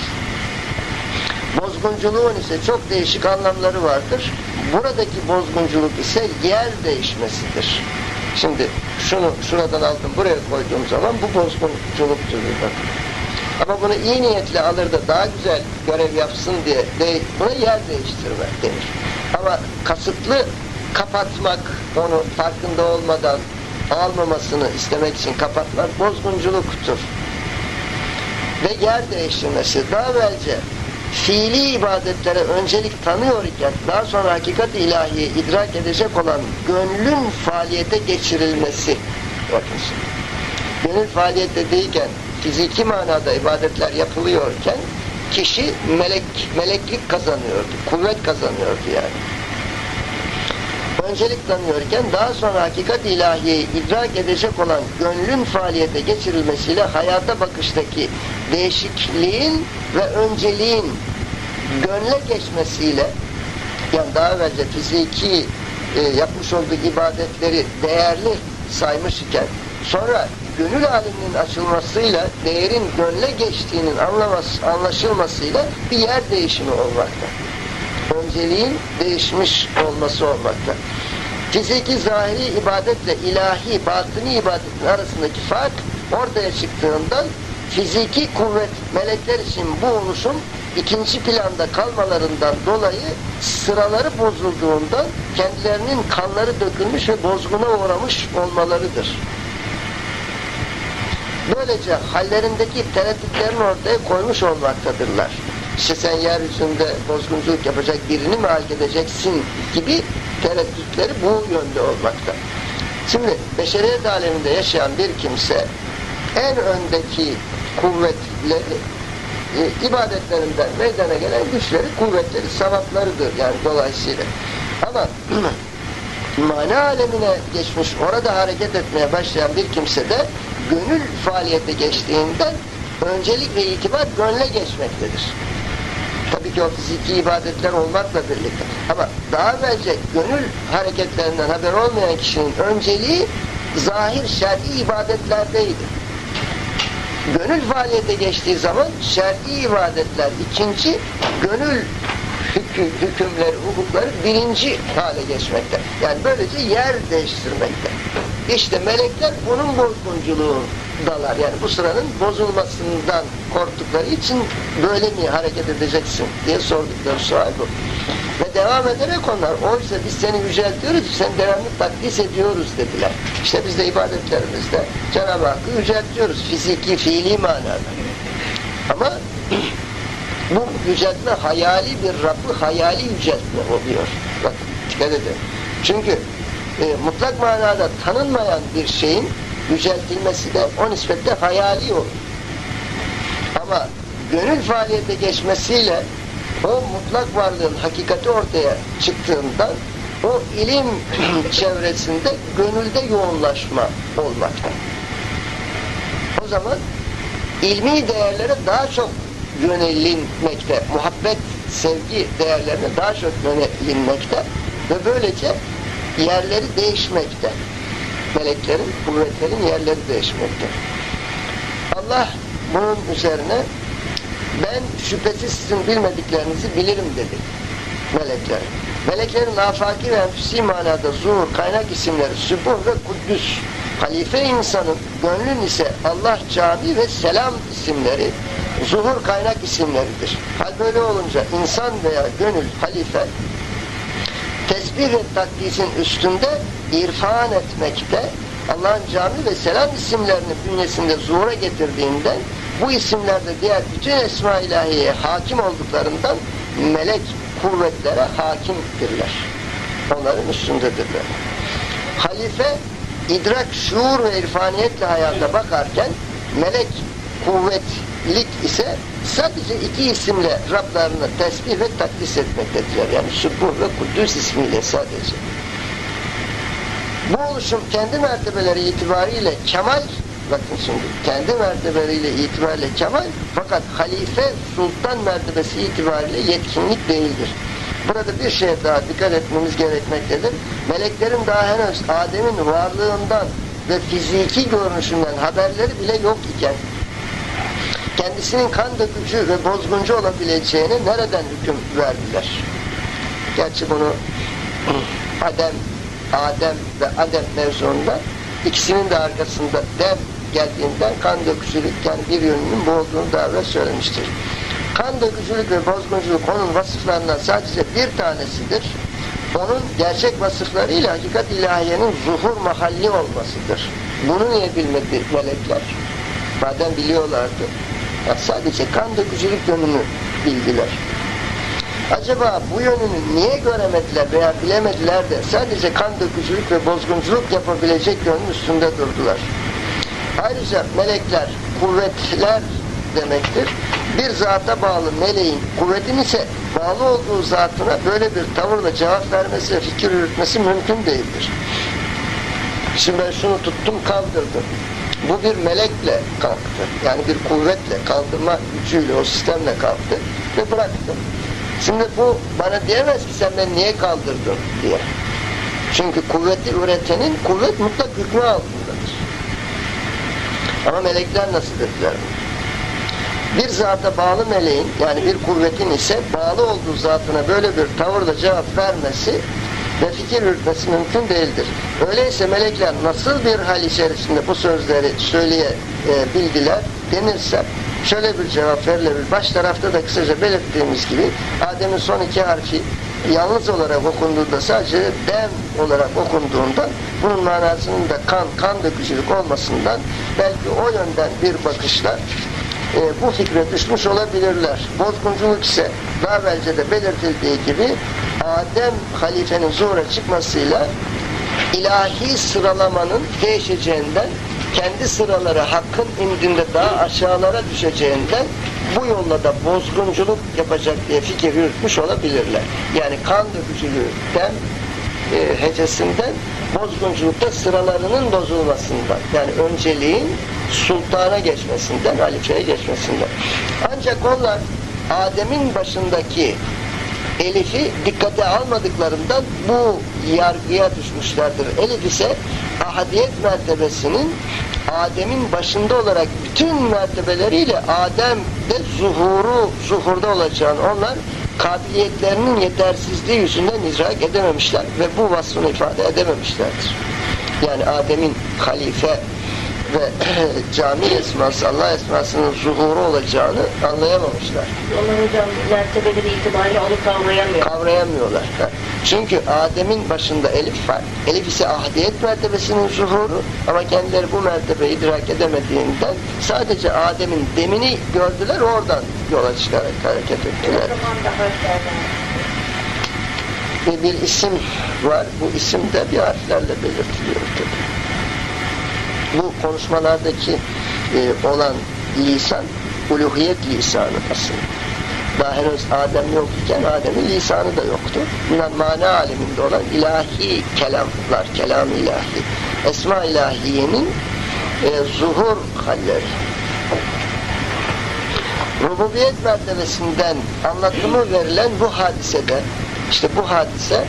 Bozgunculuğun ise çok değişik anlamları vardır. Buradaki bozgunculuk ise yer değişmesidir. Şimdi şunu şuradan aldım buraya koyduğum zaman bu bozgunculuktur. Ama bunu iyi niyetle alır da daha güzel görev yapsın diye de, buna yer değiştirmek denir. Ama kasıtlı kapatmak, onu farkında olmadan almamasını istemek için kapatmak bozgunculuktur. Ve yer değiştirmesi daha evvelce fiili ibadetlere öncelik tanıyor iken daha sonra hakikat-i ilahiyi idrak edecek olan gönlün faaliyete geçirilmesi. Bakın şimdi. Gönül faaliyette değilken fiziki manada ibadetler yapılıyorken kişi melek, meleklik kazanıyordu, kuvvet kazanıyordu yani. Öncelik tanıyorken daha sonra hakikat-i ilahiyeyi idrak edecek olan gönlün faaliyete geçirilmesiyle hayata bakıştaki değişikliğin ve önceliğin gönle geçmesiyle, yani daha evvelce fiziki e, yapmış olduğu ibadetleri değerli saymış iken sonra gönül aleminin açılmasıyla değerin gönle geçtiğinin anlaması, anlaşılmasıyla bir yer değişimi olmakta. Önceliğin değişmiş olması olmakta. Fiziki zahiri ibadetle ilahi, batıni ibadetin arasındaki fark ortaya çıktığından fiziki kuvvet melekler için bu oluşum ikinci planda kalmalarından dolayı sıraları bozulduğundan kendilerinin kanları dökülmüş ve bozguna uğramış olmalarıdır. Böylece hallerindeki tereddütlerini ortaya koymuş olmaktadırlar. İşte sen yeryüzünde bozgunculuk yapacak birini mi hak edeceksin gibi tereddütleri bu yönde olmakta. Şimdi beşeriyet aleminde yaşayan bir kimse en öndeki kuvvetleri e, ibadetlerinden meydana gelen güçleri, kuvvetleri, sevaplarıdır yani dolayısıyla. Ama mana alemine geçmiş, orada hareket etmeye başlayan bir kimse de gönül faaliyete geçtiğinden öncelik ve itibar gönle geçmektedir. Tabii ki o fiziki ibadetler olmakla birlikte. Ama daha evvelce gönül hareketlerinden haber olmayan kişinin önceliği zahir şer'i ibadetlerdeydi. Gönül faaliyete geçtiği zaman şer'i ibadetler ikinci, gönül hüküm, hükümleri, hukukları birinci hale geçmekte. Yani böylece yer değiştirmekte. İşte melekler bunun bozgunculuğundalar. Yani bu sıranın bozulmasından korktukları için böyle mi hareket edeceksin diye sordukları sual bu. Ve devam ederek onlar, oysa biz seni yüceltiyoruz, sen devamlı takdis ediyoruz dediler. İşte biz de ibadetlerimizde Cenab-ı Hakk'ı yüceltiyoruz, fiziki, fiili manada. Ama bu yüceltme hayali bir Rabb'ı hayali yüceltme oluyor. Bakın, dikkat edin. Çünkü e, mutlak manada tanınmayan bir şeyin yüceltilmesi de o nispette hayali olur. Ama gönül faaliyete geçmesiyle o mutlak varlığın hakikati ortaya çıktığından o ilim çevresinde gönülde yoğunlaşma olmakta. O zaman ilmi değerlere daha çok yönelinmekte, muhabbet, sevgi değerlerine daha çok yönelinmekte ve böylece yerleri değişmekte. Meleklerin, kuvvetlerin yerleri değişmekte. Allah bunun üzerine ben şüphesiz sizin bilmediklerinizi bilirim dedi melekler. Meleklerin afaki ve enfüsi manada zuhur, kaynak isimleri Sübuh ve Kuddüs. Halife insanın, gönlün ise Allah, cami ve selam isimleri zuhur, kaynak isimleridir. Hal böyle olunca insan veya gönül, halife tesbih ve takdisin üstünde irfan etmekte, Allah'ın cami ve selam isimlerini bünyesinde zuhura getirdiğinden bu isimlerde diğer bütün esma-i ilahiyeye hakim olduklarından melek kuvvetlere hakimdirler. Onların üstündedirler. Halife idrak, şuur ve irfaniyetle hayata bakarken melek kuvvetlik ise sadece iki isimle Rablarını tesbih ve takdis etmektedirler. Yani Sübbuh ve Kuddüs ismiyle sadece. Bu oluşum kendi mertebeleri itibariyle kemal, bakın şimdi, kendi mertebeleriyle itibariyle kemal, fakat halife sultan mertebesi itibariyle yetkinlik değildir. Burada bir şeye daha dikkat etmemiz gerekmektedir. Meleklerin daha henüz Adem'in varlığından ve fiziki görünüşünden haberleri bile yok iken kendisinin kan dökücü ve bozguncu olabileceğine nereden hüküm verdiler? Gerçi bunu Adem, Adem ve Adem mevzuunda ikisinin de arkasında dem geldiğinden kan dökücülük, yani bir yönünün bu olduğunu daha evvel söylemiştir. Kan dökücülük ve bozgunculuk onun vasıflarından sadece bir tanesidir. Onun gerçek vasıflarıyla hakikat ilahiyenin zuhur mahalli olmasıdır. Bunu niye bilmedi melekler? Madem biliyorlardı. Ya sadece kan dökücülük yönünü bildiler. Acaba bu yönünü niye göremediler veya bilemediler de sadece kan dökücülük ve bozgunculuk yapabilecek yönün üstünde durdular? Ayrıca melekler, kuvvetler demektir. Bir zata bağlı meleğin kuvvetin ise bağlı olduğu zatına böyle bir tavırla cevap vermesi ve fikir yürütmesi mümkün değildir. Şimdi ben şunu tuttum, kaldırdım. Bu bir melekle kalktı. Yani bir kuvvetle, kaldırma gücüyle, o sistemle kalktı ve bıraktı. Şimdi bu bana diyemez ki sen beni niye kaldırdın diye. Çünkü kuvveti üretenin kuvvet mutlak hükmü altındadır. Ama melekler nasıl dediler? Bir zata bağlı meleğin, yani bir kuvvetin ise bağlı olduğu zatına böyle bir tavırla cevap vermesi ve fikir yürütmesi mümkün değildir. Öyleyse melekler nasıl bir hal içerisinde bu sözleri söyleyebildiler denirse şöyle bir cevap verilebilir. Baş tarafta da kısaca belirttiğimiz gibi Adem'in son iki harfi yalnız olarak okunduğunda, sadece dem olarak okunduğunda bunun manasının da kan, kan dökücülük olmasından belki o yönden bir bakışla e, bu fikre düşmüş olabilirler. Bozgunculuk ise daha evvelce de belirtildiği gibi Adem halifenin zuhura çıkmasıyla ilahi sıralamanın değişeceğinden, kendi sıraları hakkın indinde daha aşağılara düşeceğinden bu yolla da bozgunculuk yapacak diye fikir yürütmüş olabilirler. Yani kan dökücülükten, e, hecesinden bozgunculukta sıralarının bozulmasından, yani önceliğin sultana geçmesinden, halifeye geçmesinden. Ancak onlar Adem'in başındaki Elif'i dikkate almadıklarından bu yargıya düşmüşlerdir. Elif ise ahadiyet mertebesinin Adem'in başında olarak bütün mertebeleriyle Adem'de zuhuru, zuhurda olacağını onlar kabiliyetlerinin yetersizliği yüzünden idrak edememişler ve bu vasfını ifade edememişlerdir. Yani Adem'in halife ve cami esması, Allah esmasının zuhuru olacağını anlayamamışlar. Onlar hocam mertebeleri itibariyle onu kavrayamıyor. Kavrayamıyorlar. Çünkü Adem'in başında Elif var. Elif ise ahadiyet mertebesinin zuhuru ama kendileri bu mertebeyi idrak edemediğinden sadece Adem'in demini gördüler, oradan yola çıkarak hareket ettiler. Ve bir isim var. Bu isim de bir harflerle belirtiliyor tabii. Bu konuşmalardaki e, olan lisan, uluhiyet lisanı aslında. Daha henüz Adem yok iken Adem'in lisanı da yoktu. Bunlar mana aleminde olan ilahi kelamlar, kelam ilahi. Esma ilahiyenin e, zuhur halleri. Rububiyet mertebesinden anlatımı verilen bu hadisede, işte bu hadise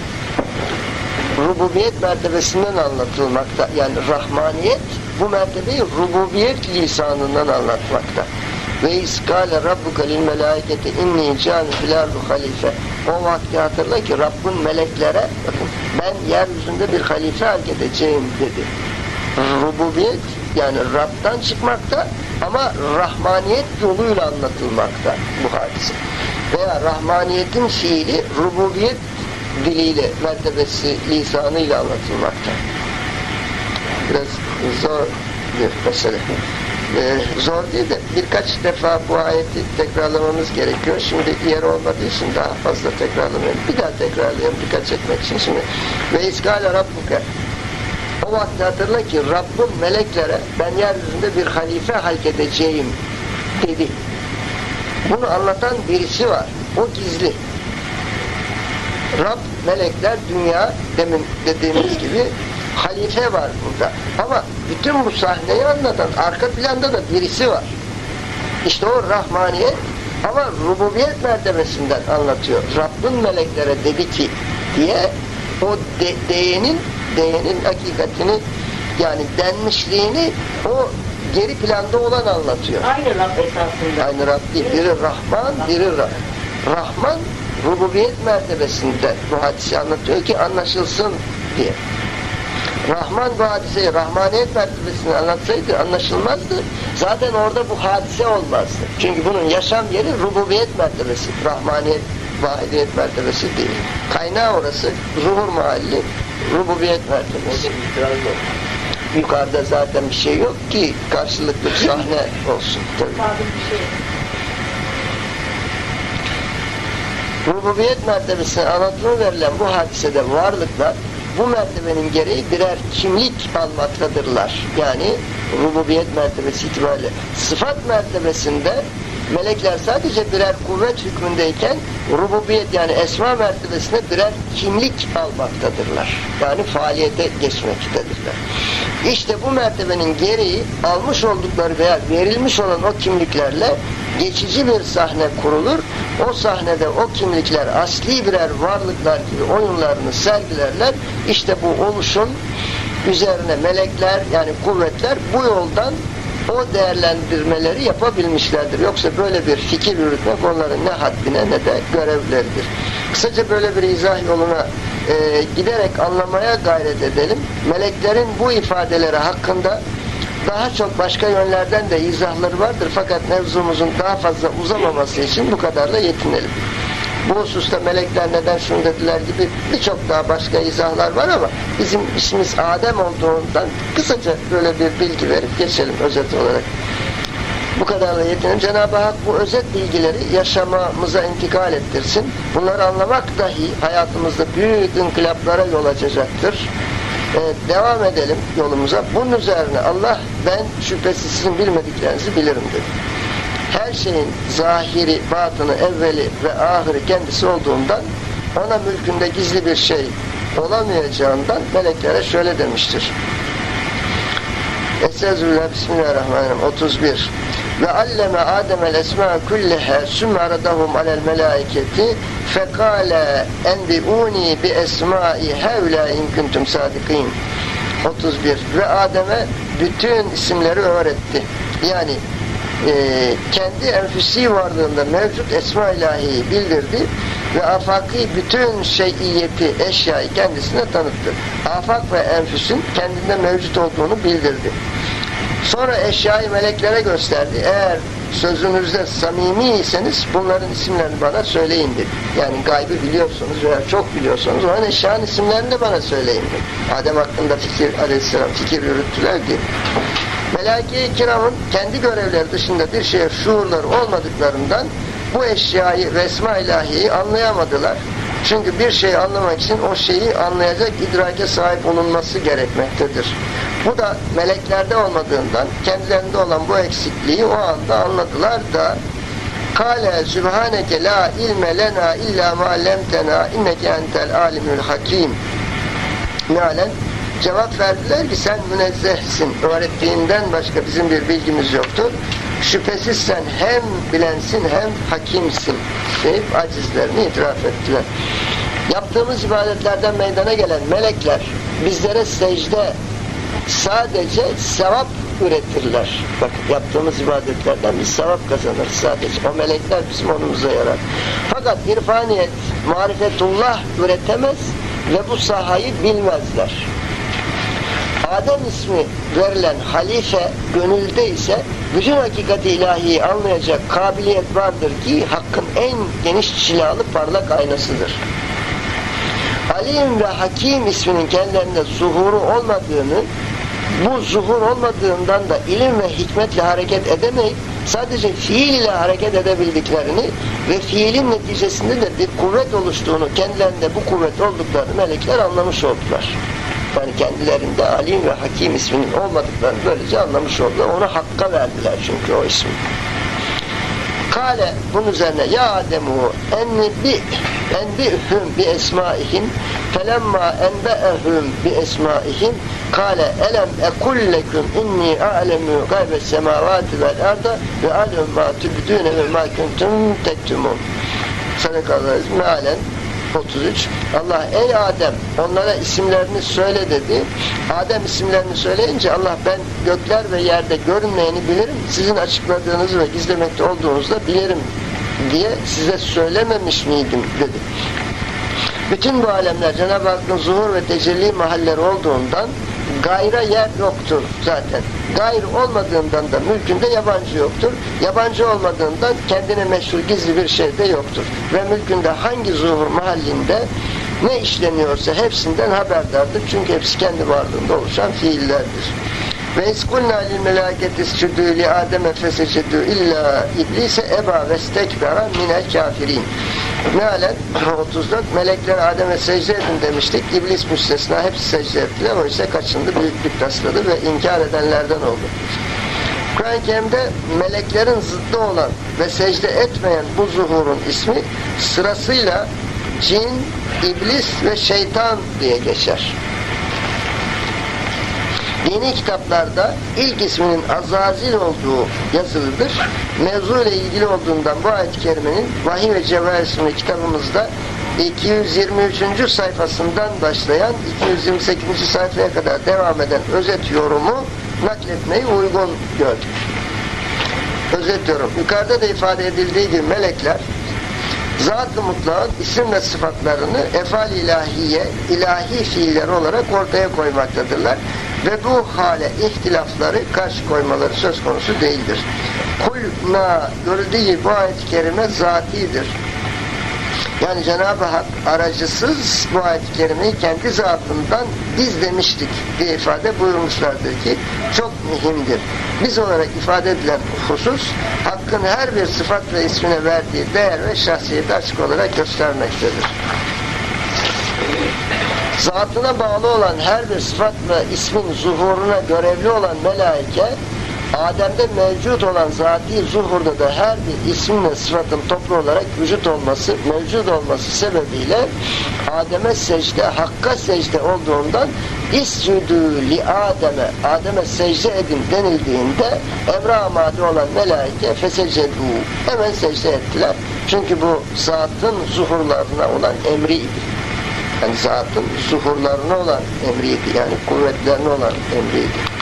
rububiyet mertebesinden anlatılmakta. Yani rahmaniyet bu mertebeyi rububiyet lisanından anlatmakta. Ve iskale rabbuka lil melaiketi inni câmi fil ardu halife. O vakti hatırla ki Rabbin meleklere, bakın, ben yeryüzünde bir halife hak edeceğim dedi. Rububiyet yani Rab'dan çıkmakta ama rahmaniyet yoluyla anlatılmakta bu hadise. Veya rahmaniyetin fiili rububiyet diliyle, mertebesi, lisanıyla anlatılmakta. Biraz zor bir mesele. Ee, zor değil de birkaç defa bu ayeti tekrarlamamız gerekiyor. Şimdi yer olmadığı için daha fazla tekrarlamayalım. Bir daha tekrarlayalım dikkat çekmek için. Şimdi ve iskâle rabbuke, o vakti hatırla ki Rabbim meleklere ben yeryüzünde bir halife halk edeceğim dedi. Bunu anlatan birisi var. O gizli. Rab, melekler, dünya, demin dediğimiz gibi halife var burada. Ama bütün bu sahneyi anlatan arka planda da birisi var. İşte o rahmaniyet ama rububiyet mertebesinden anlatıyor. Rabbin meleklere dedi ki diye o de, deyenin deyenin hakikatini, yani denmişliğini o geri planda olan anlatıyor. Aynı Rab esasında. Aynı Rab değil. Biri Rahman, biri Rab. Rahman rububiyet mertebesinde bu hadisi anlatıyor ki anlaşılsın diye. Rahman bu hadiseyi rahmaniyet mertebesini anlatsaydı anlaşılmazdı. Zaten orada bu hadise olmazdı. Çünkü bunun yaşam yeri rububiyet mertebesi. Rahmaniyet, vahidiyet mertebesi değil. Kaynağı orası, zuhur mahalli, rububiyet mertebesi. Yukarıda zaten bir şey yok ki karşılıklı bir sahne olsun. Tabii. Rububiyet mertebesine anlatımı verilen bu hadisede varlıklar bu mertebenin gereği birer kimlik almaktadırlar. Yani rububiyet mertebesi itibariyle. Sıfat mertebesinde melekler sadece birer kuvvet hükmündeyken rububiyet yani esma mertebesinde birer kimlik almaktadırlar. Yani faaliyete geçmektedirler. İşte bu mertebenin gereği almış oldukları veya verilmiş olan o kimliklerle geçici bir sahne kurulur. O sahnede o kimlikler asli birer varlıklar gibi oyunlarını sergilerler. İşte bu oluşum üzerine melekler yani kuvvetler bu yoldan o değerlendirmeleri yapabilmişlerdir. Yoksa böyle bir fikir yürütmek onların ne haddine ne de görevleridir. Kısaca böyle bir izah yoluna e, giderek anlamaya gayret edelim. Meleklerin bu ifadeleri hakkında daha çok başka yönlerden de izahları vardır. Fakat mevzumuzun daha fazla uzamaması için bu kadarla yetinelim. Bu hususta melekler neden şunu dediler gibi birçok daha başka izahlar var ama bizim işimiz Adem olduğundan kısaca böyle bir bilgi verip geçelim özet olarak. Bu kadarla yetinelim. Cenab-ı Hak bu özet bilgileri yaşamamıza intikal ettirsin. Bunları anlamak dahi hayatımızda büyük inkılaplara yol açacaktır. Ee, devam edelim yolumuza. Bunun üzerine Allah ben şüphesiz sizin bilmediklerinizi bilirim dedi. Her şeyin zahiri, batını, evveli ve ahiri kendisi olduğundan ona mülkünde gizli bir şey olamayacağından meleklere şöyle demiştir. Estağfirullah, Bismillahirrahmanirrahim. otuz bir. Ve alleme Adem'el esma kulleha sümme aradahum alel melaiketi fekale enbiuni bi esmai hevla in kuntum sadikin. otuz bir. Ve Adem'e bütün isimleri öğretti. Yani e, kendi enfüsi varlığında mevcut esma ilahiyi bildirdi ve afaki bütün şeyiyeti, eşyayı kendisine tanıttı. Afak ve enfüsün kendinde mevcut olduğunu bildirdi. Sonra eşyayı meleklere gösterdi. Eğer sözünüzde samimiyseniz bunların isimlerini bana söyleyin dedi. Yani gaybı biliyorsunuz veya çok biliyorsanız o zaman eşyanın isimlerini de bana söyleyin dedi. Adem hakkında fikir aleyhisselam fikir yürüttüler diye. Melaike-i kiramın kendi görevleri dışında bir şeye şuurları olmadıklarından bu eşyayı ve esma ilahiyi anlayamadılar. Çünkü bir şeyi anlamak için o şeyi anlayacak idrake sahip olunması gerekmektedir. Bu da meleklerde olmadığından kendilerinde olan bu eksikliği o anda anladılar da Kâle sübhaneke la ilme lena illa ma lemtena inneke entel alimül hakim. Mealen cevap verdiler ki sen münezzehsin. Öğrettiğinden başka bizim bir bilgimiz yoktur. Şüphesiz sen hem bilensin hem hakimsin deyip acizlerini itiraf ettiler. Yaptığımız ibadetlerden meydana gelen melekler bizlere secde sadece sevap üretirler. Bak yaptığımız ibadetlerden biz sevap kazanırız sadece. O melekler bizim onumuza yarar. Fakat irfaniyet, marifetullah üretemez ve bu sahayı bilmezler. Adem ismi verilen halife gönülde ise bütün hakikati ilahiyi anlayacak kabiliyet vardır ki hakkın en geniş çilalı parlak aynasıdır. Alim ve Hakim isminin kendilerinde zuhuru olmadığını, bu zuhur olmadığından da ilim ve hikmetle hareket edemeyip sadece fiil ile hareket edebildiklerini ve fiilin neticesinde de bir kuvvet oluştuğunu, kendilerinde bu kuvvet olduklarını melekler anlamış oldular. Yani kendilerinde Alim ve Hakim isminin olmadıklarını böylece anlamış oldular. Onu hakka verdiler çünkü o ismi. Kale bunun üzerine ya Ademu enbi enbihum bi esmaihim felemma enbe'ehum bi esmaihim kale elem ekullekum inni a'lemu gaybes semavati vel arda ve alem ma tübdüne ve ma kuntum tektumun. Sadakallahu mealen otuz üç. Allah ey Adem onlara isimlerini söyle dedi. Adem isimlerini söyleyince Allah ben gökler ve yerde görünmeyeni bilirim. Sizin açıkladığınızı ve gizlemekte olduğunuzu da bilirim diye size söylememiş miydim dedi. Bütün bu alemler Cenab-ı Hakk'ın zuhur ve tecelli mahalleri olduğundan gayra yer yoktur zaten. Gayr olmadığından da mülkünde yabancı yoktur. Yabancı olmadığından kendine meşhur gizli bir şey de yoktur. Ve mülkünde hangi zuhur mahallinde ne işleniyorsa hepsinden haberdardır. Çünkü hepsi kendi varlığında oluşan fiillerdir. Ve iskulna lil melâketi iscudû li Adem'e fesecedû illa iblise eba ve stekbera minel kâfirîn. Mealen otuz dört melekler Adem'e secde edin demiştik. İblis müstesna hepsi secde ettiler. O ise kaçındı, büyüklük tasladı ve inkar edenlerden oldu. Kur'an-ı Kerim'de meleklerin zıddı olan ve secde etmeyen bu zuhurun ismi sırasıyla cin, iblis ve şeytan diye geçer. Dini kitaplarda ilk isminin Azazil olduğu yazılıdır. Mevzu ile ilgili olduğundan bu ayet-i kerimenin Vahiy ve Cevahir isimli kitabımızda iki yüz yirmi üçüncü sayfasından başlayan iki yüz yirmi sekizinci sayfaya kadar devam eden özet yorumu nakletmeyi uygun gördük. Özet yorum. Yukarıda da ifade edildiği gibi melekler Zat-ı Mutlak'ın isim ve sıfatlarını efal ilahiye, ilahi fiiller olarak ortaya koymaktadırlar. Ve bu hale ihtilafları karşı koymaları söz konusu değildir. Kulna görüldüğü gibi bu ayet-i kerime zatidir. Yani Cenab-ı Hak aracısız bu ayet-i kerimeyi kendi zatından biz demiştik diye ifade buyurmuşlardır ki çok mühimdir. Biz olarak ifade edilen husus Hakk'ın her bir sıfat ve ismine verdiği değer ve şahsiyeti açık olarak göstermektedir. Zatına bağlı olan her bir sıfat ve ismin zuhuruna görevli olan melaike Adem'de mevcut olan zati zuhurda da her bir isminle sıfatın toplu olarak vücut olması, mevcut olması sebebiyle Adem'e secde, Hakk'a secde olduğundan İscudü li Adem'e, Adem'e secde edin denildiğinde emre amade olan melaike fesecedû, hemen secde ettiler. Çünkü bu zatın zuhurlarına olan emriydi. Yani zatın zuhurlarına olan emriydi. Yani kuvvetlerine olan emriydi.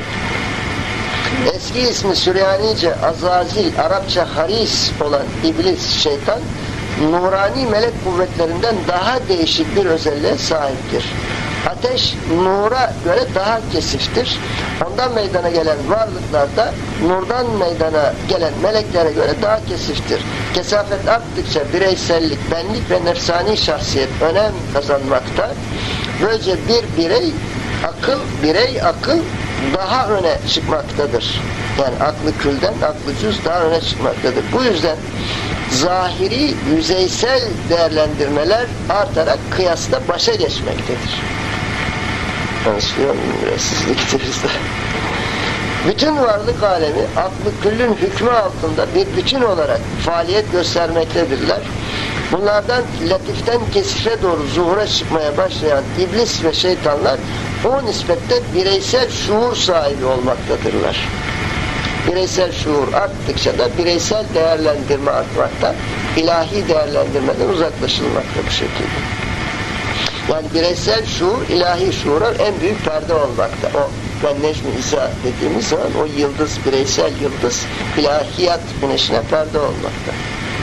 Eski ismi Süryanice Azazil, Arapça Haris olan iblis, şeytan, nurani melek kuvvetlerinden daha değişik bir özelliğe sahiptir. Ateş nura göre daha kesiftir. Ondan meydana gelen varlıklar da nurdan meydana gelen meleklere göre daha kesiftir. Kesafet arttıkça bireysellik, benlik ve nefsani şahsiyet önem kazanmakta. Böylece bir birey akıl, birey akıl daha öne çıkmaktadır. Yani aklı külden, aklı cüz daha öne çıkmaktadır. Bu yüzden zahiri, yüzeysel değerlendirmeler artarak kıyasla başa geçmektedir. Anlaşılıyor muyum biraz sizlikterizde? Bütün varlık alemi aklı küllün hükmü altında bir bütün olarak faaliyet göstermektedirler. Bunlardan latiften kesife doğru zuhura çıkmaya başlayan iblis ve şeytanlar o nispette bireysel şuur sahibi olmaktadırlar. Bireysel şuur arttıkça da bireysel değerlendirme artmakta, ilahi değerlendirmeden uzaklaşılmakta bu şekilde. Yani bireysel şuur, ilahi şuura en büyük perde olmakta. O ben Necmi İsa dediğimiz zaman o yıldız, bireysel yıldız, ilahiyat güneşine perde olmakta.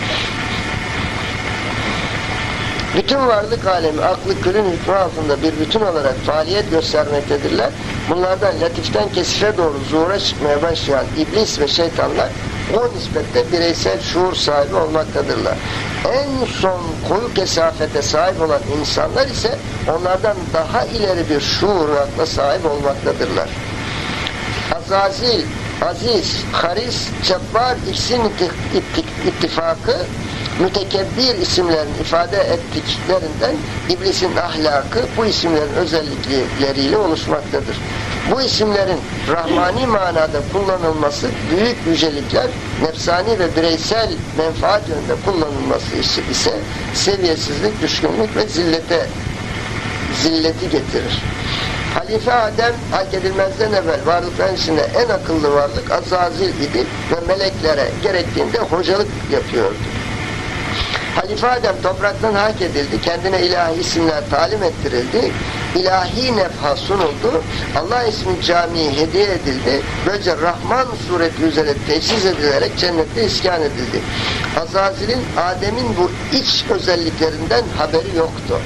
Bütün varlık alemi aklı külün hükmü altında bir bütün olarak faaliyet göstermektedirler. Bunlardan latiften kesife doğru zuhura çıkmaya başlayan iblis ve şeytanlar o nispette bireysel şuur sahibi olmaktadırlar. En son koyu kesafete sahip olan insanlar ise onlardan daha ileri bir şuur ve akla sahip olmaktadırlar. Azazil, Aziz, Haris, Cebbar ikisinin ittifakı mütekebbir isimlerin ifade ettiklerinden iblisin ahlakı bu isimlerin özellikleriyle oluşmaktadır. Bu isimlerin rahmani manada kullanılması büyük yücelikler, nefsani ve bireysel menfaat yönünde kullanılması ise seviyesizlik, düşkünlük ve zillete zilleti getirir. Halife Adem hak edilmezden evvel varlıkların içinde en akıllı varlık Azazil idi ve meleklere gerektiğinde hocalık yapıyordu. Halife Adem topraktan hak edildi, kendine ilahi isimler talim ettirildi, ilahi nefha sunuldu, Allah ismi camii hediye edildi, böylece Rahman sureti üzere teçhiz edilerek cennette iskan edildi. Azazil'in Adem'in bu iç özelliklerinden haberi yoktu.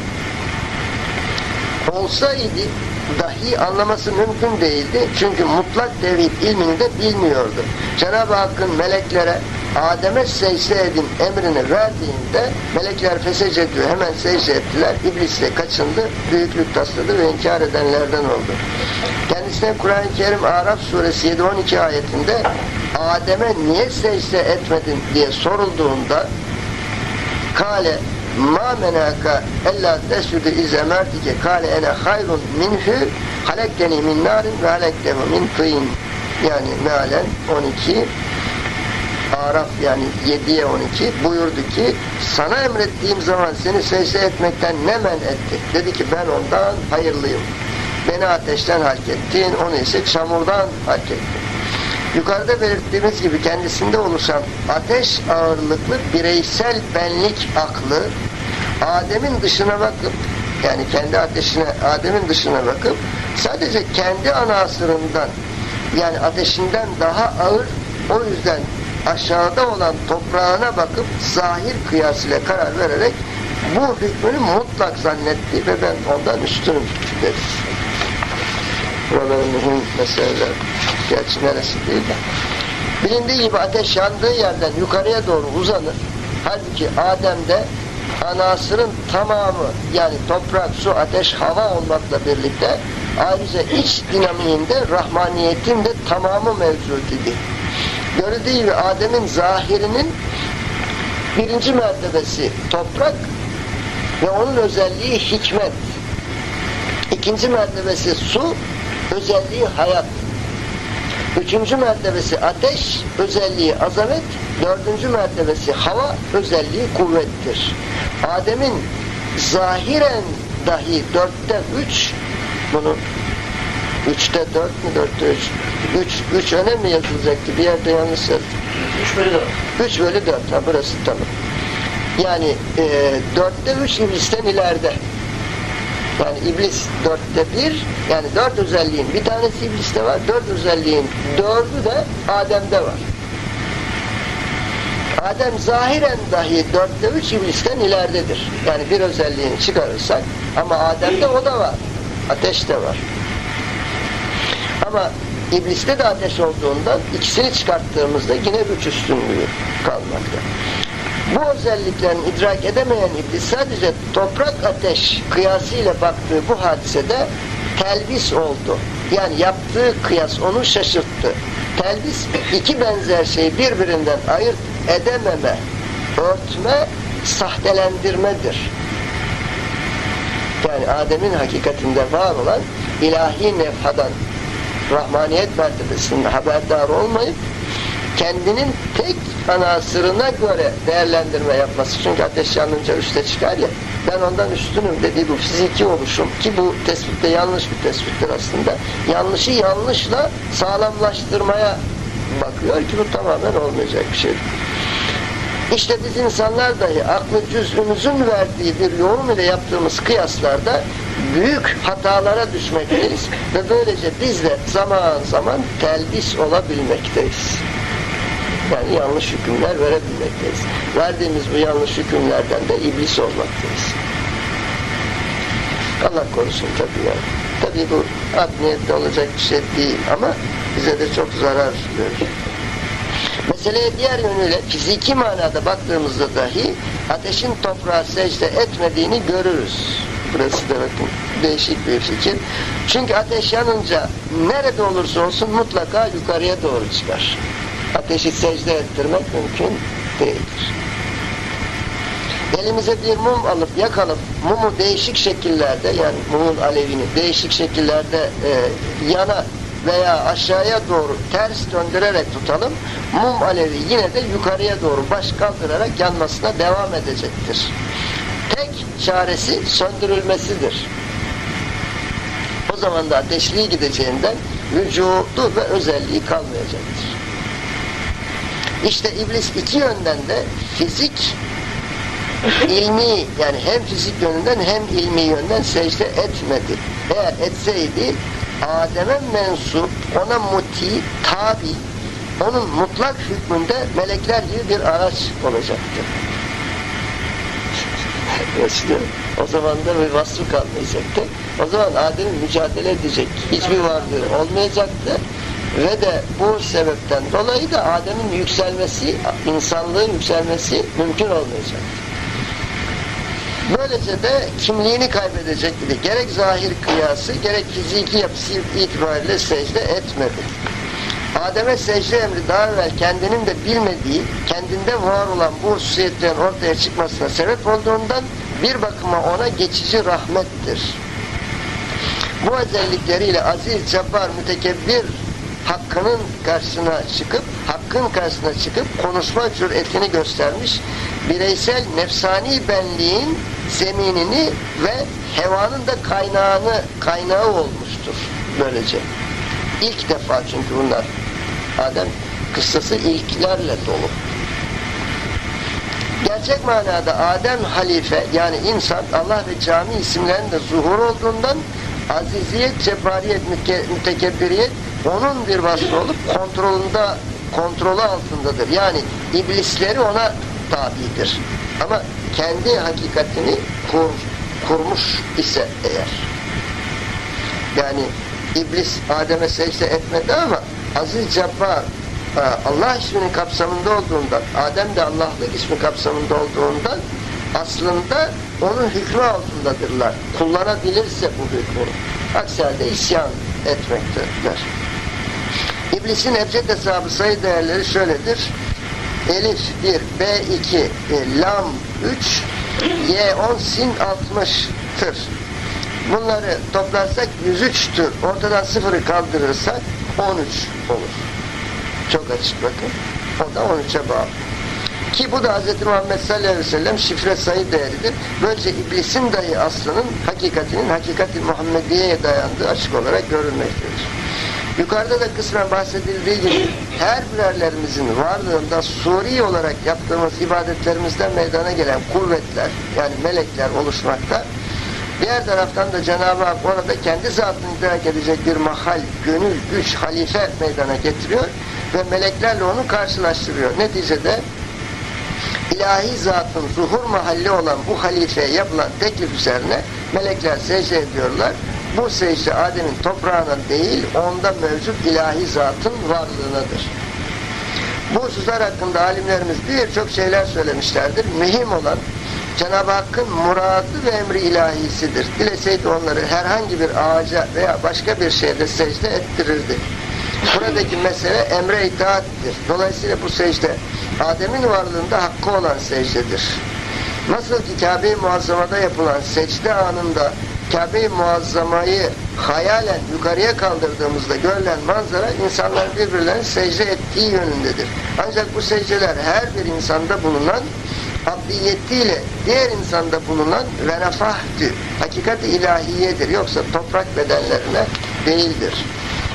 Olsaydı dahi anlaması mümkün değildi. Çünkü mutlak tevhid ilmini de bilmiyordu. Cenab-ı Hakk'ın meleklere Adem'e secde edin emrini verdiğinde melekler fesecedü hemen secde ettiler. İblis de kaçındı, büyüklük tasladı ve inkar edenlerden oldu. Kendisine Kur'an-ı Kerim Araf suresi yedi on iki ayetinde Adem'e niye secde etmedin diye sorulduğunda kale ma menaka ella tesjudu iz emertike kale ene hayrun minhu halekteni min narin ve halektehu min tîn. Yani mealen on iki Araf yani yediye on iki buyurdu ki sana emrettiğim zaman seni secde etmekten ne men etti? Dedi ki ben ondan hayırlıyım. Beni ateşten halk ettin, onu ise çamurdan halk ettin. Yukarıda belirttiğimiz gibi kendisinde oluşan ateş ağırlıklı bireysel benlik aklı Adem'in dışına bakıp yani kendi ateşine Adem'in dışına bakıp sadece kendi anasırından yani ateşinden daha ağır o yüzden aşağıda olan toprağına bakıp zahir kıyas ile karar vererek bu hükmünü mutlak zannetti ve ben ondan üstünüm dedi. Buraların mühim meseleler. Gerçi neresi değil de. Bilindiği gibi ateş yandığı yerden yukarıya doğru uzanır. Halbuki Adem'de anasırın tamamı yani toprak, su, ateş, hava olmakla birlikte ayrıca iç dinamiğinde rahmaniyetin de tamamı mevcut idi. Görüldüğü gibi Adem'in zahirinin birinci mertebesi toprak ve onun özelliği hikmet. İkinci mertebesi su, özelliği hayat. Üçüncü mertebesi ateş, özelliği azamet. Dördüncü mertebesi hava, özelliği kuvvettir. Adem'in zahiren dahi dörtte üç, bunu üçte dört mü, dörtte üç? Üç, üç öne mi yazılacaktı? Bir yerde yanlış yazdım. Üç bölü dört. Üç bölü dört, ha burası tamam. Yani e, dörtte üç iblisten ileride. Yani iblis dörtte bir, yani dört özelliğin bir tanesi ibliste var, dört özelliğin dördü de Adem'de var. Adem zahiren dahi dörtte üç iblisten ileridedir. Yani bir özelliğini çıkarırsak, ama Adem'de o da var. Ateş de var. Ama ibliste de ateş olduğundan ikisini çıkarttığımızda yine üç üstünlüğü kalmakta. Bu özelliklerini idrak edemeyen iblis sadece toprak ateş kıyasıyla baktığı bu hadisede telbis oldu. Yani yaptığı kıyas onu şaşırttı. Telbis iki benzer şeyi birbirinden ayırt edememe, örtme, sahtelendirmedir. Yani Adem'in hakikatinde var olan ilahi nefhadan, rahmaniyet mertebesinde haberdar olmayıp kendinin tek anasırına göre değerlendirme yapması. Çünkü ateş yanınca üste çıkar ya, ben ondan üstünüm dediği bu fiziki oluşum, ki bu tespitte yanlış bir tespittir aslında. Yanlışı yanlışla sağlamlaştırmaya bakıyor ki bu tamamen olmayacak bir şey. İşte biz insanlar dahi aklı cüz'ümüzün verdiği bir yorum ile yaptığımız kıyaslarda büyük hatalara düşmekteyiz ve böylece biz de zaman zaman telbis olabilmekteyiz. Yani yanlış hükümler verebilmekteyiz. Verdiğimiz bu yanlış hükümlerden de iblis olmaktayız. Allah korusun tabii yani. Tabii bu art niyetli olacak bir şey değil ama bize de çok zarar verir. Meseleye diğer yönüyle fiziki manada baktığımızda dahi ateşin toprağa secde etmediğini görürüz. Burası da bakın değişik bir fikir. Çünkü ateş yanınca nerede olursa olsun mutlaka yukarıya doğru çıkar. Ateşi secde ettirmek mümkün değildir. Elimize bir mum alıp yakalım, mumu değişik şekillerde, yani mumun alevini değişik şekillerde e, yana veya aşağıya doğru ters döndürerek tutalım, mum alevi yine de yukarıya doğru baş kaldırarak yanmasına devam edecektir. Tek çaresi söndürülmesidir. O zaman da ateşliği gideceğinden vücudu ve özelliği kalmayacaktır. İşte iblis iki yönden de fizik, ilmi, yani hem fizik yönünden hem ilmi yönden secde etmedi. Eğer etseydi Adem'e mensup, ona muti, tabi, onun mutlak hükmünde melekler gibi bir araç olacaktı. İşte, o zaman da bir vasfı kalmayacaktı. O zaman Adem'in mücadele edecek hiçbir varlığı olmayacaktı. Ve de bu sebepten dolayı da Adem'in yükselmesi, insanlığın yükselmesi mümkün olmayacaktı. Böylece de kimliğini kaybedecek idi. Gerek zahir kıyası, gerek fiziki yapısı itibariyle secde etmedi. Adem'e secde emri daha evvel kendinin de bilmediği, kendinde var olan bu hususiyetlerin ortaya çıkmasına sebep olduğundan bir bakıma ona geçici rahmettir. Bu özellikleriyle aziz, cebbar, mütekebbir hakkının karşısına çıkıp, hakkın karşısına çıkıp konuşma cüretini göstermiş, bireysel nefsani benliğin zeminini ve hevanın da kaynağını, kaynağı olmuştur böylece. İlk defa çünkü bunlar. Adem kıssası ilklerle dolu. Gerçek manada Adem halife, yani insan, Allah ve cami isimlerinde zuhur olduğundan aziziyet, cebbariyet, mütekebbiriyet onun bir vasfı olup kontrolünde, kontrolü altındadır. Yani iblisleri ona tabidir. Ama kendi hakikatini kur, kurmuş ise eğer. Yani iblis Adem'e secde etmedi ama aziz, cebbar, Allah isminin kapsamında olduğundan, Adem de Allah'lık ismi kapsamında olduğundan aslında onun hükmü altındadırlar. Kullanabilirse bu hükmü. Aksi halde isyan etmektedirler. İblisin ebced hesabı sayı değerleri şöyledir. Elif bir, B iki, e, Lam üç, Y on, Sin altmıştır. Bunları toplarsak yüz üçtür. Ortadan sıfırı kaldırırsak on üç olur. Çok açık bakın. O da on üçe bağlı. Ki bu da Hz. Muhammed sallallahu aleyhi ve sellem şifre sayı değeridir. Böylece iblisin dahi aslının hakikatinin hakikati Muhammediye'ye dayandığı açık olarak görülmektedir. Yukarıda da kısmen bahsedildiği gibi her birerlerimizin varlığında suri olarak yaptığımız ibadetlerimizden meydana gelen kuvvetler, yani melekler oluşmakta. Diğer taraftan da Cenab-ı Hak orada kendi zatını idrak edecek bir mahal, gönül, güç, halife meydana getiriyor ve meleklerle onu karşılaştırıyor. Neticede ilahi zatın zuhur mahalli olan bu halifeye yapılan teklif üzerine melekler secde ediyorlar. Bu secde Adem'in toprağına değil, onda mevcut ilahi zatın varlığınadır. Bu hususlar hakkında alimlerimiz birçok şeyler söylemişlerdir. Mühim olan Cenab-ı Hakk'ın muradı ve emri ilahisidir. Dileseydi onları herhangi bir ağaca veya başka bir şeyde secde ettirirdi. Buradaki mesele emre itaattir. Dolayısıyla bu secde Adem'in varlığında hakkı olan secdedir. Nasıl ki Kabe-i Muazzama'da yapılan secde anında Kabe-i Muazzama'yı hayalen yukarıya kaldırdığımızda görülen manzara insanların birbirlerine secde ettiği yönündedir. Ancak bu secdeler her bir insanda bulunan abdiyetiyle diğer insanda bulunan venafahtü, hakikat-i ilahiyedir. Yoksa toprak bedenlerine değildir.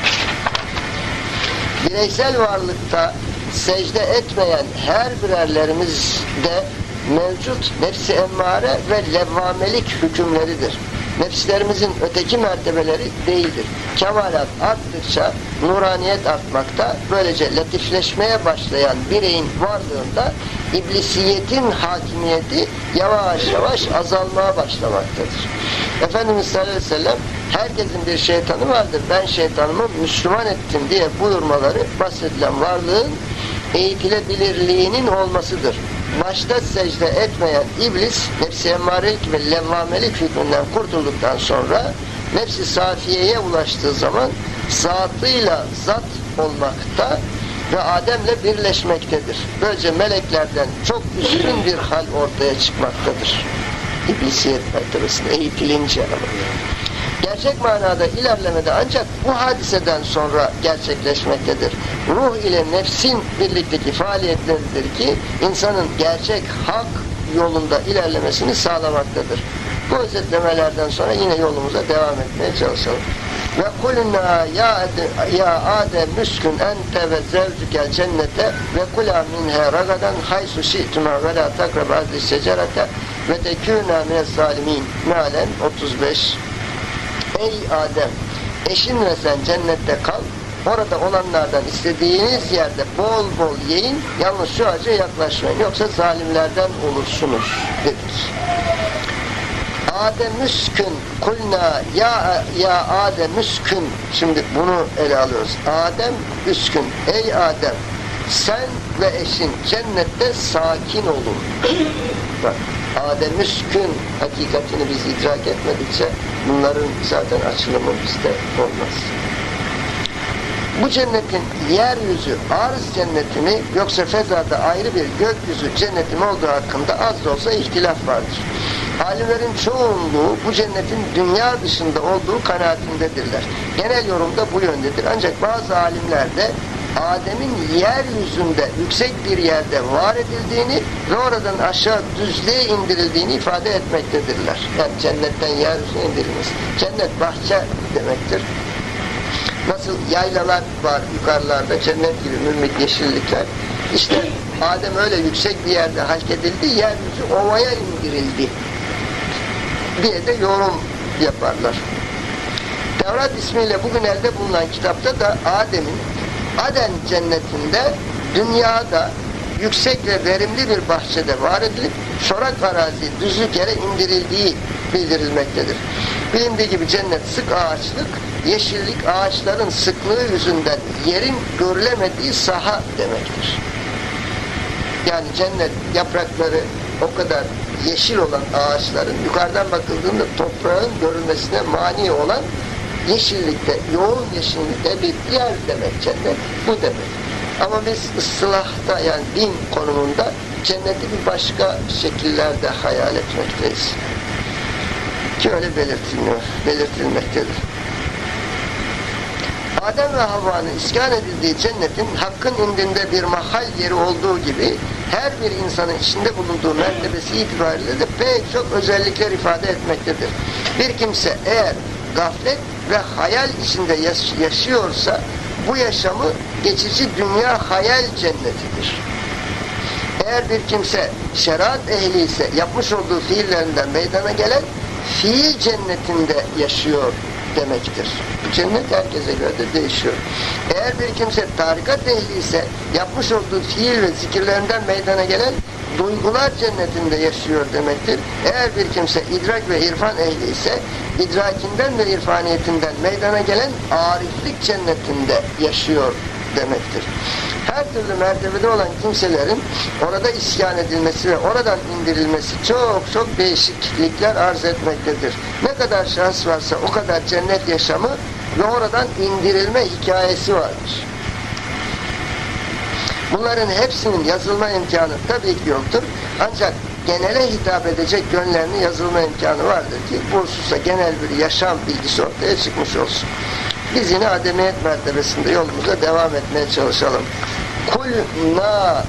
Bireysel varlıkta secde etmeyen her birerlerimizde mevcut nefs-i emmare ve levvamelik hükümleridir. Nefslerimizin öteki mertebeleri değildir. Kemalat arttıkça nuraniyet artmakta, böylece latifleşmeye başlayan bireyin varlığında iblisiyetin hakimiyeti yavaş yavaş azalmaya başlamaktadır. Efendimiz sallallahu aleyhi ve sellem herkesin bir şeytanı vardır, ben şeytanımı Müslüman ettim diye buyurmaları bahsedilen varlığın eğitilebilirliğinin olmasıdır. Başta secde etmeyen iblis nefs-i emmarelik ve levvamelik hükmünden kurtulduktan sonra nefs-i safiyeye ulaştığı zaman zatıyla zat olmakta ve Adem'le birleşmektedir. Böylece meleklerden çok üstün bir hal ortaya çıkmaktadır. İblisiyet mertebesine eğitilince gerçek manada ilerlemede ancak bu hadiseden sonra gerçekleşmektedir. Ruh ile nefsin birlikteki faaliyetleridir ki insanın gerçek hak yolunda ilerlemesini sağlamaktadır. Bu özetlemelerden sonra yine yolumuza devam etmeye çalışalım. Ve kulna ya ya Adem müskün ente ve zevcükel cennete ve kula minha ragadan haysu şi'tuma ve la takrab azli şecerete ve tekûna minez zalimin. Mealen otuz beş. Ey Adem, eşin ve sen cennette kal, orada olanlardan istediğiniz yerde bol bol yiyin, yalnız şu ağaca yaklaşmayın, yoksa zalimlerden olursunuz dedik. Adem müskün kulna ya ya Adem müskün, şimdi bunu ele alıyoruz. Adem üskün, ey Adem sen ve eşin cennette sakin olun. Bak, Adem müskün hakikatini biz idrak etmedikçe bunların zaten açılımı bizde olmaz. Bu cennetin yeryüzü arz cenneti mi yoksa fezada ayrı bir gökyüzü cenneti mi olduğu hakkında az da olsa ihtilaf vardır. Alimlerin çoğunluğu bu cennetin dünya dışında olduğu kanaatindedirler. Genel yorumda bu yöndedir. Ancak bazı alimler de Adem'in yeryüzünde yüksek bir yerde var edildiğini ve oradan aşağı düzlüğe indirildiğini ifade etmektedirler. Yani cennetten yeryüzüne indirilmesi. Cennet bahçe demektir. Nasıl yaylalar var yukarılarda, cennet gibi mürmik yeşillikler. İşte Adem öyle yüksek bir yerde halk edildi, yeryüzü ovaya indirildi diye de yorum yaparlar. Tevrat ismiyle bugün elde bulunan kitapta da Adem'in Aden cennetinde dünyada yüksek ve verimli bir bahçede var edilip çorak arazi düzlük yere indirildiği bildirilmektedir. Bilindiği gibi cennet sık ağaçlık, yeşillik ağaçların sıklığı yüzünden yerin görülemediği saha demektir. Yani cennet yaprakları o kadar yeşil olan ağaçların yukarıdan bakıldığında toprağın görülmesine mani olan yeşillikte, yoğun yeşillikte bir yer demek cennet. Bu demek. Ama biz ıslahta yani din konumunda cenneti bir başka şekillerde hayal etmekteyiz. Ki öyle belirtilmiyor, belirtilmektedir. Adem ve Havva'nın iskan edildiği cennetin Hakk'ın indinde bir mahal yeri olduğu gibi her bir insanın içinde bulunduğu mertebesi itibariyle de pek çok özellikler ifade etmektedir. Bir kimse eğer gaflet ve hayal içinde yaş yaşıyorsa bu yaşamı geçici dünya hayal cennetidir. Eğer bir kimse şeriat ehli ise yapmış olduğu fiillerinden meydana gelen fiil cennetinde yaşıyor demektir. Cennet herkese göre de değişiyor. Eğer bir kimse tarikat ehli ise yapmış olduğu fiil ve zikirlerinden meydana gelen duygular cennetinde yaşıyor demektir. Eğer bir kimse idrak ve irfan ehli ise idrakinden ve irfaniyetinden meydana gelen ariflik cennetinde yaşıyor demektir. Her türlü mertebede olan kimselerin orada iskan edilmesi ve oradan indirilmesi çok çok değişiklikler arz etmektedir. Ne kadar şans varsa o kadar cennet yaşamı ve oradan indirilme hikayesi vardır. Bunların hepsinin yazılma imkanı tabii ki yoktur. Ancak genele hitap edecek yönlerinin yazılma imkanı vardır ki bu hususta genel bir yaşam bilgisi ortaya çıkmış olsun. Biz yine ademiyet mertebesinde yolumuza devam etmeye çalışalım. Kulna,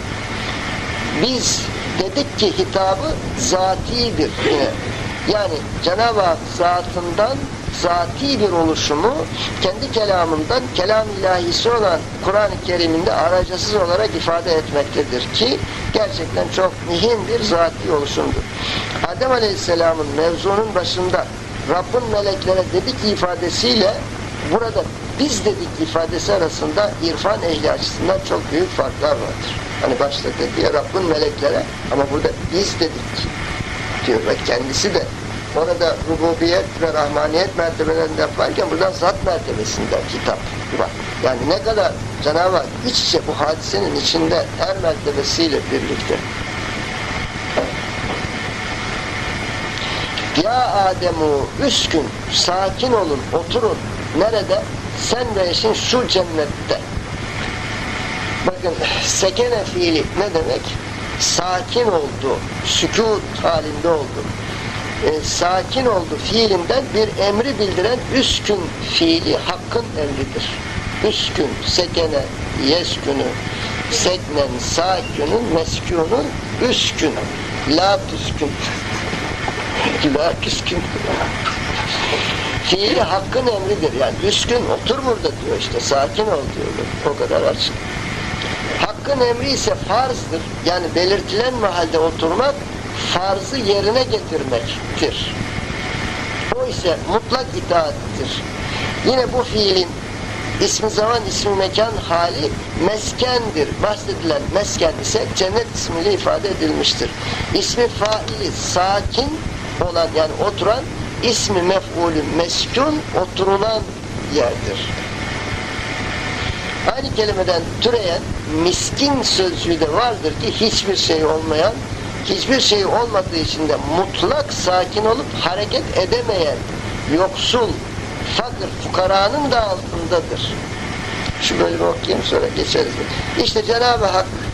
biz dedik ki hitabı zatidir yine. Yani Cenab-ı Hak zatından zati bir oluşumu kendi kelamından kelam ilahisi olan Kur'an-ı Kerim'inde aracısız olarak ifade etmektedir ki gerçekten çok mühim bir zati oluşumdur. Adem Aleyhisselam'ın mevzunun başında Rabbin meleklere dedik ifadesiyle burada biz dedik ifadesi arasında irfan ehli açısından çok büyük farklar vardır. Hani başta dedi ya Rabbin meleklere ama burada biz dedik diyor ve kendisi de orada rububiyet ve rahmaniyet mertebelerinde yaparken buradan zat mertebesinden hitap var. Yani ne kadar Cenab-ı Hak iç içe bu hadisenin içinde her mertebesiyle birlikte. Ya Ademu üskün, sakin olun, oturun. Nerede? Sen ve eşin şu cennette. Bakın sekene fiili ne demek? Sakin oldu, sükût halinde oldu. E, sakin oldu fiilinden bir emri bildiren üskün fiili Hakk'ın emridir. Üskün, sekene, yeskünü, seknen, sakünün, meskûnun, üskün, la tüskün, la tüskün. Fiili Hakk'ın emridir. Yani üskün, otur burada diyor işte, sakin ol diyor. O kadar açık. Hakk'ın emri ise farzdır. Yani belirtilen mahalde oturmak, farzı yerine getirmektir. O ise mutlak itaattir. Yine bu fiilin ismi zaman, ismi mekan hali meskendir. Bahsedilen mesken ise cennet ismiyle ifade edilmiştir. İsmi faili sakin olan yani oturan, ismi mef'ulü meskun oturulan yerdir. Aynı kelimeden türeyen miskin sözcüğü de vardır ki hiçbir şey olmayan, hiçbir şey olmadığı için de mutlak sakin olup hareket edemeyen yoksul, fakir, fukaranın da altındadır. Şu bölümü okuyayım sonra geçeriz. İşte Cenab-ı Hak